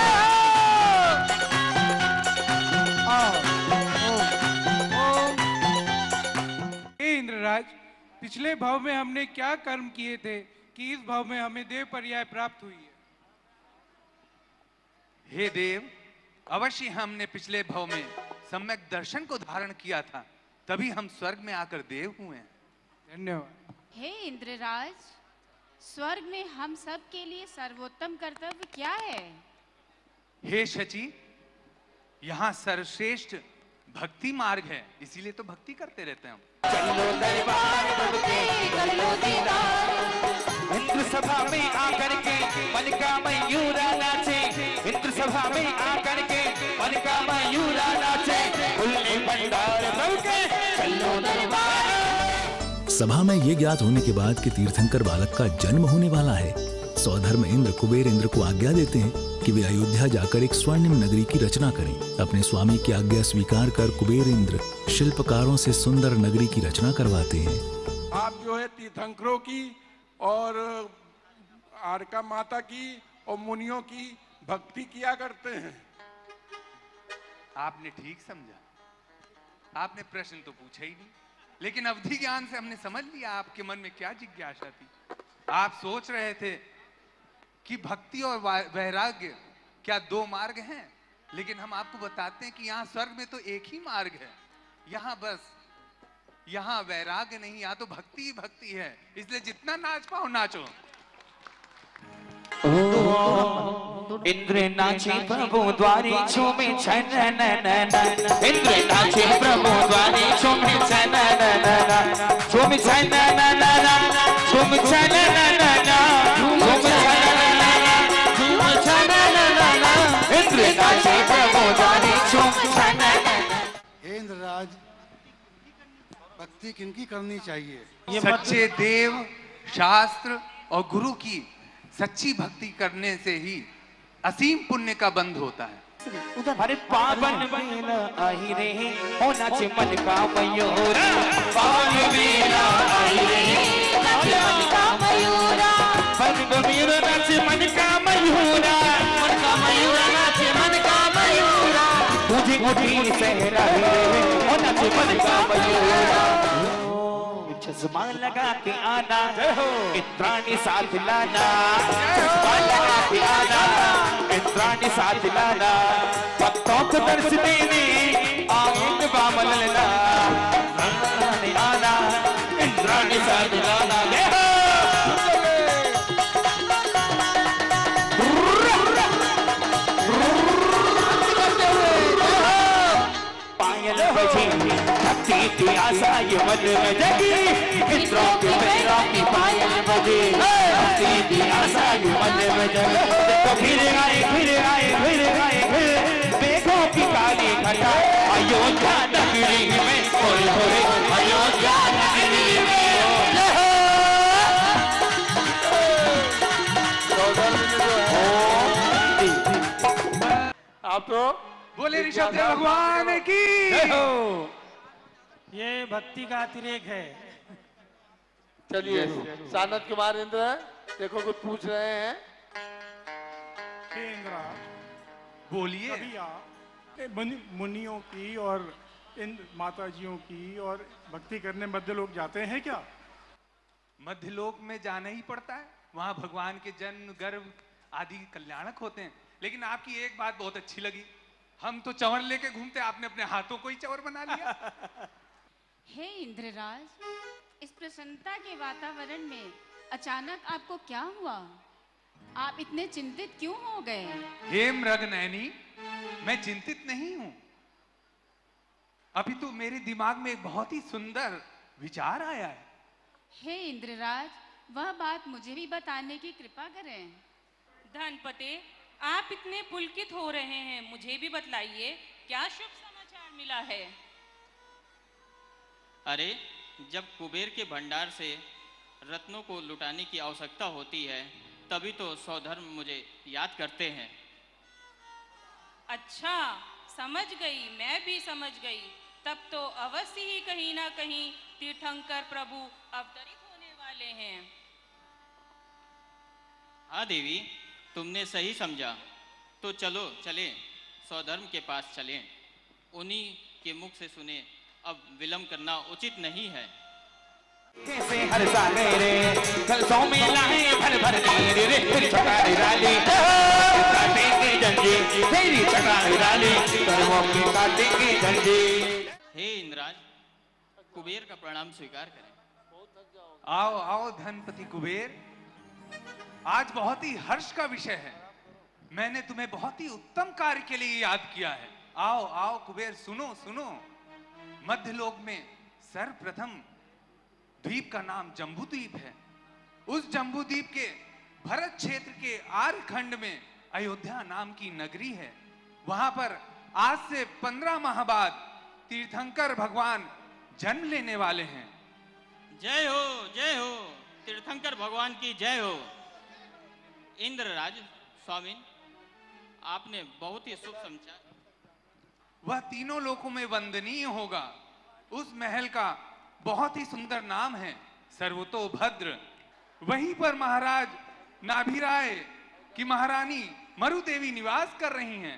हो। हे इंद्रराज, पिछले भाव में हमने क्या कर्म किए थे कि इस भाव में हमें देव पर्याय प्राप्त हुई है? हे देव, अवश्य हमने पिछले भाव में सम्यक दर्शन को धारण किया था, तभी हम स्वर्ग में आकर देव हुए हैं। धन्यवाद। हे इंद्रराज, स्वर्ग में हम सब के लिए सर्वोत्तम कर्तव्य क्या है? हे शची, यहाँ सर्वश्रेष्ठ भक्ति मार्ग है, इसीलिए तो भक्ति करते रहते हैं हम। चलो दरबार बबके कर लो दीदार। इंद्र सभा में आकर के मन का मयूरा नाचे। इंद्र सभा में आकर के मन का मयूरा नाचे। खुले भंडार बबके चलो दरबार। सभा में ये ज्ञात होने के बाद कि तीर्थंकर बालक का जन्म होने वाला है, सौधर्म इंद्र कुबेर इंद्र को आज्ञा देते हैं कि वे अयोध्या जाकर एक स्वर्णिम नगरी की रचना करें। अपने स्वामी की आज्ञा स्वीकार कर कुबेर इंद्र शिल्पकारों से सुंदर नगरी की रचना करवाते हैं। आप जो है तीर्थंकरों की और आरका माता की और मुनियों की भक्ति किया करते हैं। आपने ठीक समझा, आपने प्रश्न तो पूछा ही नहीं, लेकिन अवधि ज्ञान से हमने समझ लिया आपके मन में क्या जिज्ञासा थी। आप सोच रहे थे कि भक्ति और वैराग्य क्या दो मार्ग हैं, लेकिन हम आपको बताते हैं कि यहाँ स्वर्ग में तो एक ही मार्ग है। यहाँ बस यहाँ वैराग्य नहीं, यहाँ तो भक्ति ही भक्ति है, इसलिए जितना नाच पाओ नाचो। इंद्र नाचे प्रभु द्वारे झूमे छन इंद्र नाचे प्रभु द्वारे झूमे छन झूमे छन झूमे छन इंद्र नाचे प्रभु द्वारे झूमे छन। हे इंद्रराज, भक्ति किनकी करनी चाहिए? सच्चे देव, शास्त्र और गुरु की सच्ची भक्ति करने से ही असीम पुण्य का बंध होता है। अरे पावन बेला आई रे हो नाचे मन का मयूरा। पावन बेला आई रे नाचे मन का मयूरा। पावन बेला नाचे मन का मयूरा। मन का मयूरा नाचे मन का मयूरा। तुझे उठी सहरा रे हो नाचे मन का मयूरा। चश्मा लगा के आना, इंद्राणी साथ लाना। चश्मा लगा के आना, इंद्राणी साथ लाना। भक्तों को दर्श देने आए बामल लला। आना इंद्राणी साथ लाना। पायल बजी भक्ति की आशा ये मन में जगी। इंद्रों की पैरों की पायल बजी भक्ति की आशा ये मन में जगी। तो फिर आए फिर आए फिर आए फिर मेघों की काली घटा अयोध्या नगरी में। ओए होए अयोध्या नगरी में। आप तो बोले ऋषभदेव भगवान की जय हो। ये भक्ति का अतिरेक है। चलिए सानत कुमार इंद्र देखो कुछ पूछ रहे हैं। इंद्र बोलिए। अभी आप मुनि- मुनियों की और इन माताजियों की और भक्ति करने मध्य लोग जाते हैं क्या? मध्य लोक में जाना ही पड़ता है, वहां भगवान के जन्म गर्भ आदि कल्याणक होते हैं। लेकिन आपकी एक बात बहुत अच्छी लगी, हम तो चंवर लेके घूमते, आपने अपने हाथों को ही चंवर बना लिया। हे इंद्रराज, इस प्रसन्नता के वातावरण में अचानक आपको क्या हुआ? आप इतने चिंतित क्यों हो गए? हे मृगनयनी, मैं चिंतित नहीं हूं, अभी तो मेरे दिमाग में एक बहुत ही सुंदर विचार आया है। हे इंद्रराज, वह बात मुझे भी बताने की कृपा करें। धनपते, आप इतने पुलकित हो रहे हैं, मुझे भी बतलाइए क्या शुभ समाचार मिला है? अरे, जब कुबेर के भंडार से रत्नों को लुटाने की आवश्यकता होती है, तभी तो सौधर्म मुझे याद करते हैं। अच्छा, समझ गई, मैं भी समझ गई। तब तो अवश्य ही कहीं ना कहीं तीर्थंकर प्रभु अवतरित होने वाले हैं। हाँ देवी, तुमने सही समझा। तो चलो चलें, सौधर्म के पास चलें, उन्हीं के मुख से सुने। अब विलंब करना उचित नहीं है। कैसे हर साल रे कलसों में लाए भर भर रे रे तेरी चटाई डाली काटेंगे जंजी, तेरी चटाई डाली कर्मों की काटेंगे जंजी। हे इंद्राज, कुबेर का प्रणाम स्वीकार करें। आओ आओ धनपति कुबेर, आज बहुत ही हर्ष का विषय है। मैंने तुम्हें बहुत ही उत्तम कार्य के लिए याद किया है। आओ आओ कुबेर, सुनो सुनो। मध्यलोक में सर्वप्रथम द्वीप का नाम जम्बूद्वीप है। उस जम्बूद्वीप के भरत क्षेत्र के आर्यखंड में अयोध्या नाम की नगरी है। वहां पर आज से पंद्रह माह बाद तीर्थंकर भगवान जन्म लेने वाले हैं। जय हो जय हो, तीर्थंकर भगवान की जय हो। इंद्रराज स्वामी, आपने बहुत ही शुभ समझा। वह तीनों लोकों में वंदनीय होगा। उस महल का बहुत ही सुंदर नाम है सर्वतोभद्र। वहीं पर महाराज नाभिराय की महारानी मरुदेवी निवास कर रही हैं।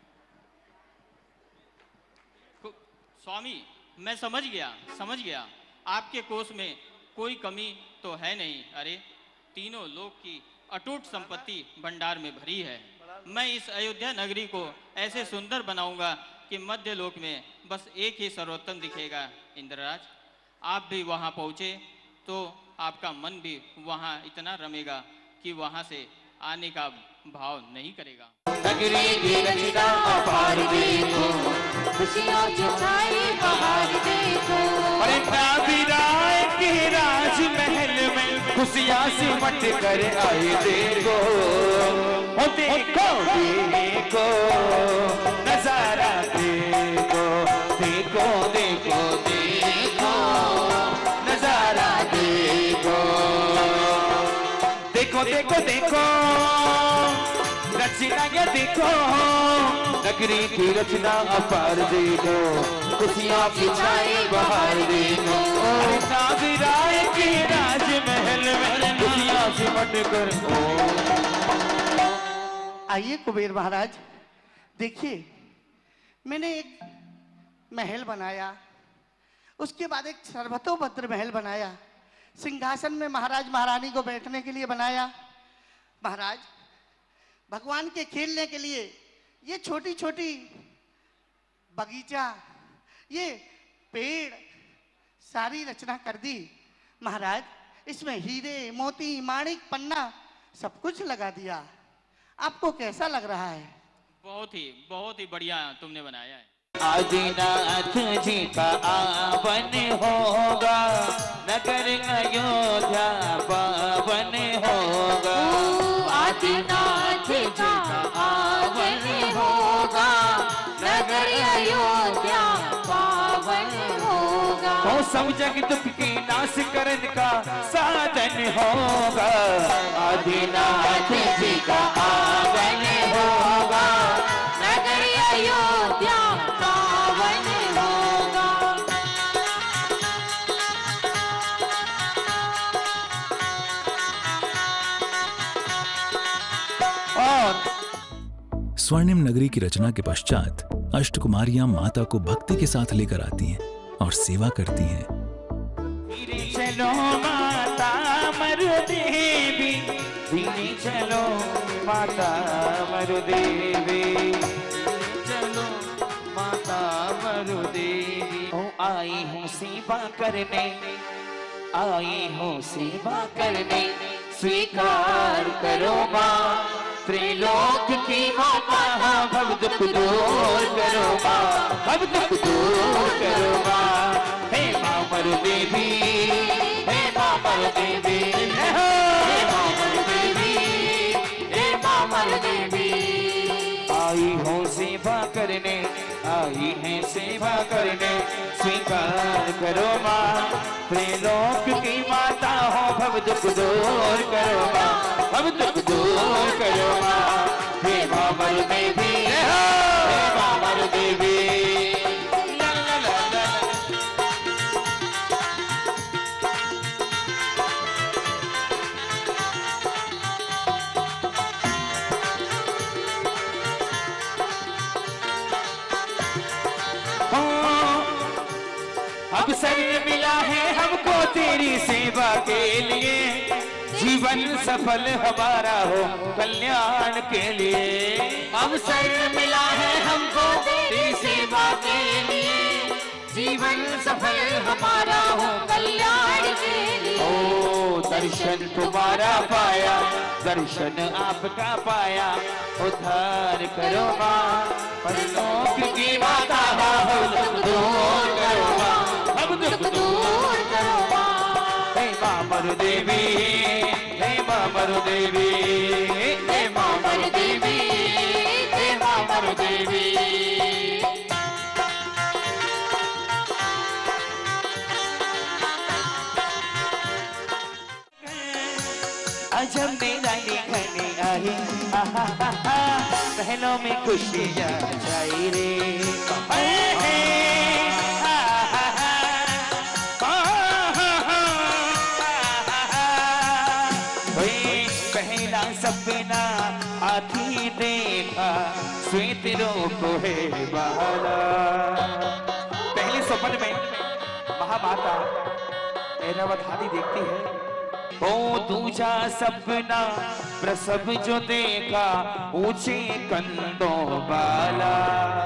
स्वामी, मैं समझ गया समझ गया आपके कोष में कोई कमी तो है नहीं। अरे, तीनों लोक की अटूट संपत्ति भंडार में भरी है। मैं इस अयोध्या नगरी को ऐसे सुंदर बनाऊंगा कि मध्य लोक में बस एक ही सर्वोत्तम दिखेगा। इंद्रराज, आप भी वहां पहुंचे तो आपका मन भी वहां इतना रमेगा कि वहां से आने का भाव नहीं करेगा। नगरी की रचना अपार देखो, खुशियों छाई बहार देखो। अरे नाभिराय के राजमहल में खुशियां सिमट कर आए देखो। ओ देखो देखो नजारा देखो, देखो देखो देखो नजारा देखो। देखो देखो देखो रचना ये देखो, नगरी की रचना अपार देखो, खुशियां की छाई बहार देखो। नाभिराय के राजमहल में खुशियां सिमट कर। आइए कुबेर महाराज, देखिए मैंने एक महल बनाया, उसके बाद एक सर्वतोभद्र महल बनाया, सिंहासन में महाराज महारानी को बैठने के लिए बनाया। महाराज, भगवान के खेलने के लिए ये छोटी छोटी बगीचा, ये पेड़, सारी रचना कर दी। महाराज, इसमें हीरे मोती माणिक पन्ना सब कुछ लगा दिया। आपको कैसा लग रहा है? बहुत ही बहुत ही बढ़िया तुमने बनाया है। आदिनाथ जी का आवन होगा, नगर अयोध्या पावन होगा। आदिनाथ जी का आवन होगा, नगर अयोध्या पावन होगा। ओ सब जगत के नाश करने का साधन होगा। आदिनाथ जी का आवन होगा, नगर अयोध्या पावन होगा। स्वर्णिम नगरी की रचना के पश्चात अष्टकुमारियां माता को भक्ति के साथ लेकर आती हैं और सेवा करती हैं। चलो माता मरुदेवी, धीरे चलो माता मरुदेवी, चलो माता मरुदेवी। ओ आई हूँ सेवा करने, आई हूँ सेवा करने, स्वीकार करो माँ त्रिलोक की माता, भव दुख दूर करो माँ, भव दुख दूर करो माँ। हे माँ मरुदेवी, हे माँ मरुदेवी, हे माँ मरुदेवी, हे माँ मरुदेवी। आई हूँ सेवा करने, आई है सेवा करने, स्वीकार करो माँ त्रिलोक की माता हो, भव दुख दूर करो माँ, भव दुख दूर करो माँ। हे माँ मरुदेवी, हे माँ मरुदेवी। ला ला ला ला। अवसर मिला है हमको तेरी सेवा के लिए, जीवन सफल हमारा हो कल्याण के लिए। अवसर मिला है हमको तेरी सेवा के लिए, जीवन सफल हमारा हो कल्याण के लिए। ओ दर्शन तुम्हारा पाया, दर्शन आपका पाया, उद्धार करो माँ परलोक की माता, भव दुख दूर करो माँ, भव दुख दूर करो माँ। हे माँ मरुदेवी, हे माँ मरुदेवी, हे माँ मरुदेवी, हे माँ मरुदेवी। अजब मेरा लिखने आई, पहलों में खुशियाँ छाई रे। पहला सपना आधी देखा, श्वेत रूप है बाला। पहले सपन में महामाता ऐरावतानी देखती है। ओ दूजा सपना प्रसव जो देखा, ऊंचे कंधों वाला।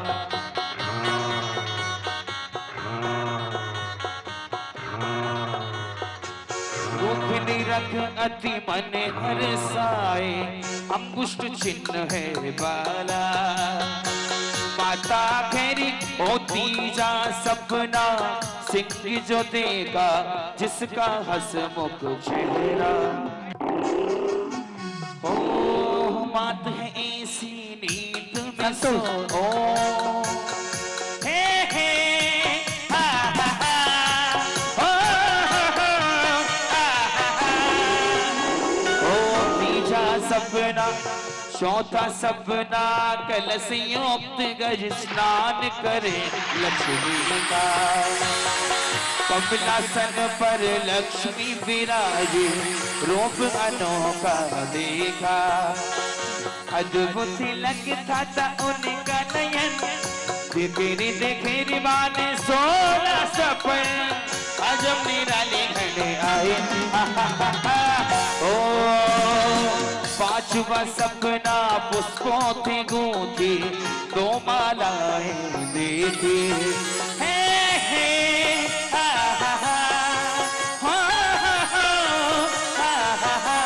रूप निरख अति मन हर्षाए, अंगुष्ठ चिन्ह है बाला। माता घेरी ओ तीजा सपना, सिंह जो देगा जिसका हसमुख चेहरा। ओ मात है ऐसी नींद में सो, ओ हे हे हा हा हा, ओ हा हा हा। ओ तीजा सपना, चौथा सपना कलश युक्त गज स्नान करे लक्ष्मी का। कमलासन पर लक्ष्मी विराजे, रूप अनोखा देखा। अद्भुत लगता था उनका नयन, देखेरी देखेरी माने सोलह सपन। अजब निराले घने आए, ओ पांचवा सपना पुष्पों थे गूंथी, दो मालाएं देखी। हे हे हा हा हा, हा हा हा हा।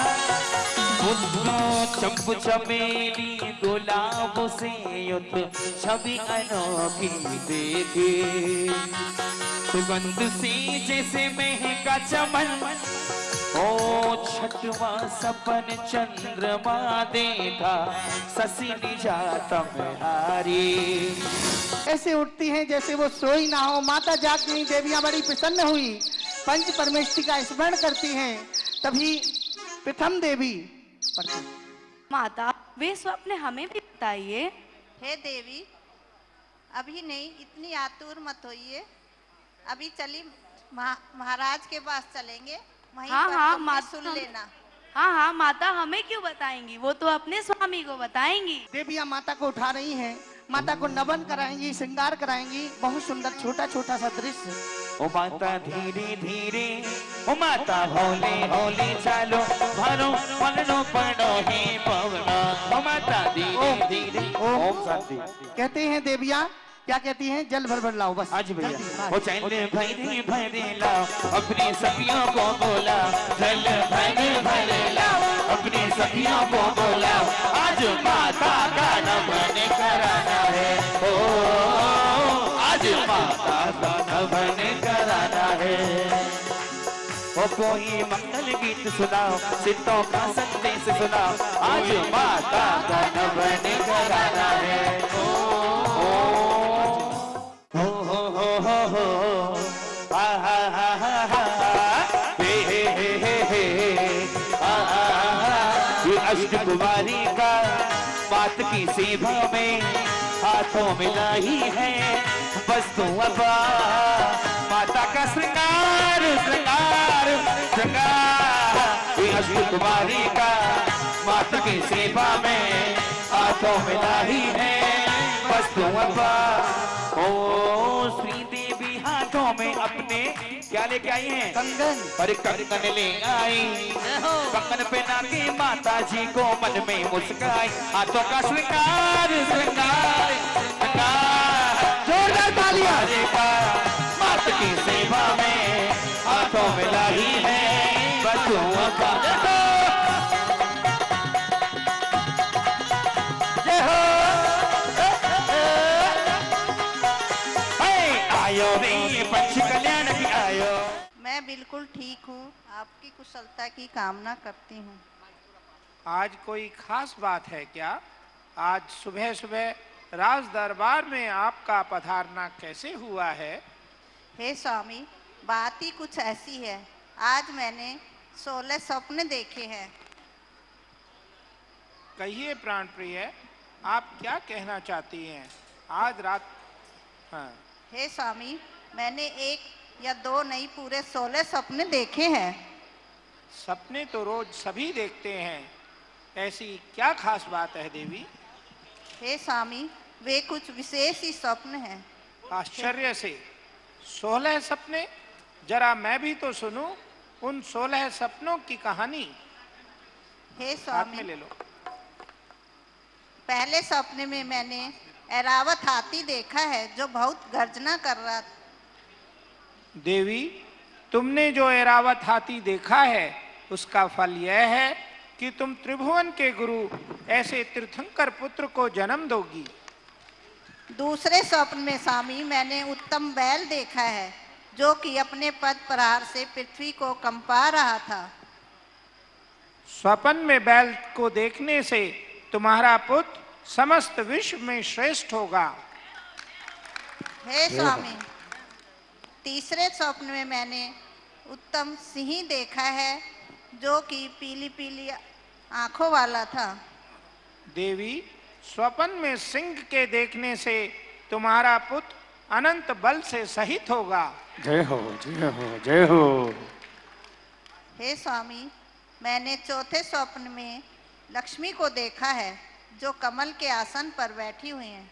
चंपू चमेली गुलाब से युत छवि अनोखी देखी। सुगंध से जैसे महका चमन, ओ छठवा सपन चंद्रमा देखा, ससी निजातम हारी। ऐसे उठती हैं जैसे वो सोई ना हो। माता जागनी देवियां बड़ी प्रसन्न हुई, पंच परमेष्ठी का स्मरण करती हैं। तभी प्रथम देवी माता वे स्वप्न हमें भी बताइए। हे देवी, अभी नहीं, इतनी आतुर मत होइए। अभी चली महा, महाराज के पास चलेंगे, वहीं हाँ पर हाँ तुम भी माता सुन लेना। हाँ हाँ माता हमें क्यों बताएंगी, वो तो अपने स्वामी को बताएंगी। देवियाँ माता को उठा रही हैं, माता को नमन कराएंगी, श्रृंगार कराएंगी। बहुत सुंदर छोटा छोटा सा दृश्य। ओ माता धीरे धीरे, ओ माता होले होले चालो, भरो मननो पड़ो हे पवना। ओ माता धीरे धीरे, ओम शांति। कहते हैं देवियाँ, क्या कहती हैं? जल भर भर लाओ बस। आज भैया ओ चैले भरे भरे लाओ, अपनी सखियों को बोला, जल भरे भरे लाओ, अपनी सखियों को बोला, आज माता का नमन कराना है। ओ आज माता का नमन कराना है। ओ कोई मंगल गीत सुनाओ, सिद्धों का संदेश सुनाओ, आज माता का नमन कराना है। हो हो हो हो हो आ हा हा हा हा हे हे हे हे हे आ हा हा। ये अष्टकुमारी का बात की सेवा में हाथों मिला ही है वस्तु अबा। माता का श्रृंगार श्रृंगार श्रृंगार। ये अष्टकुमारी का माता की सेवा में हाथों मिला ही है वस्तु अबा। ओ श्री देवी हाथों में अपने क्या लेके आई हैं? कंगन। अरे कंगन ले आई, कंगन पहना के माता जी को मन में मुस्काई। हाथों का श्रृंगार श्रृंगार श्रृंगार। जोरदार तालियां। माता की सेवा में हाथों में लाई है बसुओं का। पंच कल्याण की आयो। मैं बिल्कुल ठीक हूँ, आपकी कुशलता की कामना करती हूँ। आज कोई खास बात है क्या? आज सुबह सुबह राज दरबार में आपका पधारना कैसे हुआ है? हे स्वामी, बात ही कुछ ऐसी है। आज मैंने सोलह स्वप्न देखे हैं। कहिए प्राण प्रिय, आप क्या कहना चाहती हैं? आज रात हाँ। हे स्वामी, मैंने एक या दो नहीं, पूरे सोलह सपने देखे हैं। सपने तो रोज सभी देखते हैं, ऐसी क्या खास बात है देवी? हे स्वामी, वे कुछ विशेष ही स्वप्न हैं। आश्चर्य से सोलह सपने, जरा मैं भी तो सुनूं उन सोलह सपनों की कहानी। हे हाथ स्वामी, में ले लो। पहले सपने में मैंने ऐरावत हाथी देखा है जो बहुत गर्जना कर रहा था। देवी, तुमने जो ऐरावत हाथी देखा है उसका फल यह है कि तुम त्रिभुवन के गुरु ऐसे तीर्थंकर पुत्र को जन्म दोगी। दूसरे स्वप्न में स्वामी, मैंने उत्तम बैल देखा है जो कि अपने पद प्रहार से पृथ्वी को कंपा रहा था। स्वप्न में बैल को देखने से तुम्हारा पुत्र समस्त विश्व में श्रेष्ठ होगा। हे स्वामी, तीसरे स्वप्न में मैंने उत्तम सिंह देखा है जो कि पीली पीली आंखों वाला था। देवी, स्वप्न में सिंह के देखने से तुम्हारा पुत्र अनंत बल से सहित होगा। जय हो जय हो जय हो। हे स्वामी, मैंने चौथे स्वप्न में लक्ष्मी को देखा है जो कमल के आसन पर बैठी हुई हैं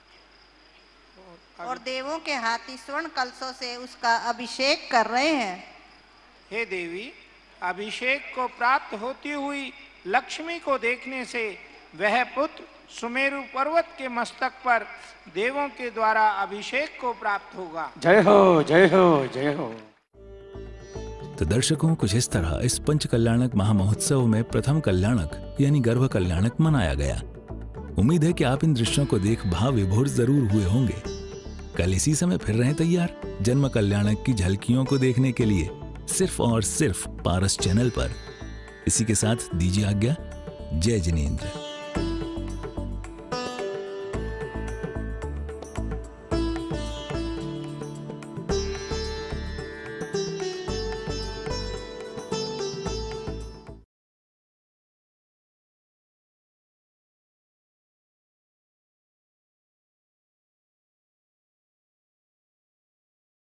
और देवों के हाथी स्वर्ण कलशों से उसका अभिषेक कर रहे हैं। हे देवी, अभिषेक को प्राप्त होती हुई लक्ष्मी को देखने से वह पुत्र सुमेरु पर्वत के मस्तक पर देवों के द्वारा अभिषेक को प्राप्त होगा। जय हो जय हो जय हो। तो दर्शकों, कुछ इस तरह इस पंच कल्याणक महामहोत्सव में प्रथम कल्याणक यानी गर्भ कल्याणक मनाया गया। उम्मीद है कि आप इन दृश्यों को देख भाव विभोर जरूर हुए होंगे। कल इसी समय फिर रहें तैयार जन्म कल्याणक की झलकियों को देखने के लिए, सिर्फ और सिर्फ पारस चैनल पर। इसी के साथ दीजिए आज्ञा। जय जिनेंद्र।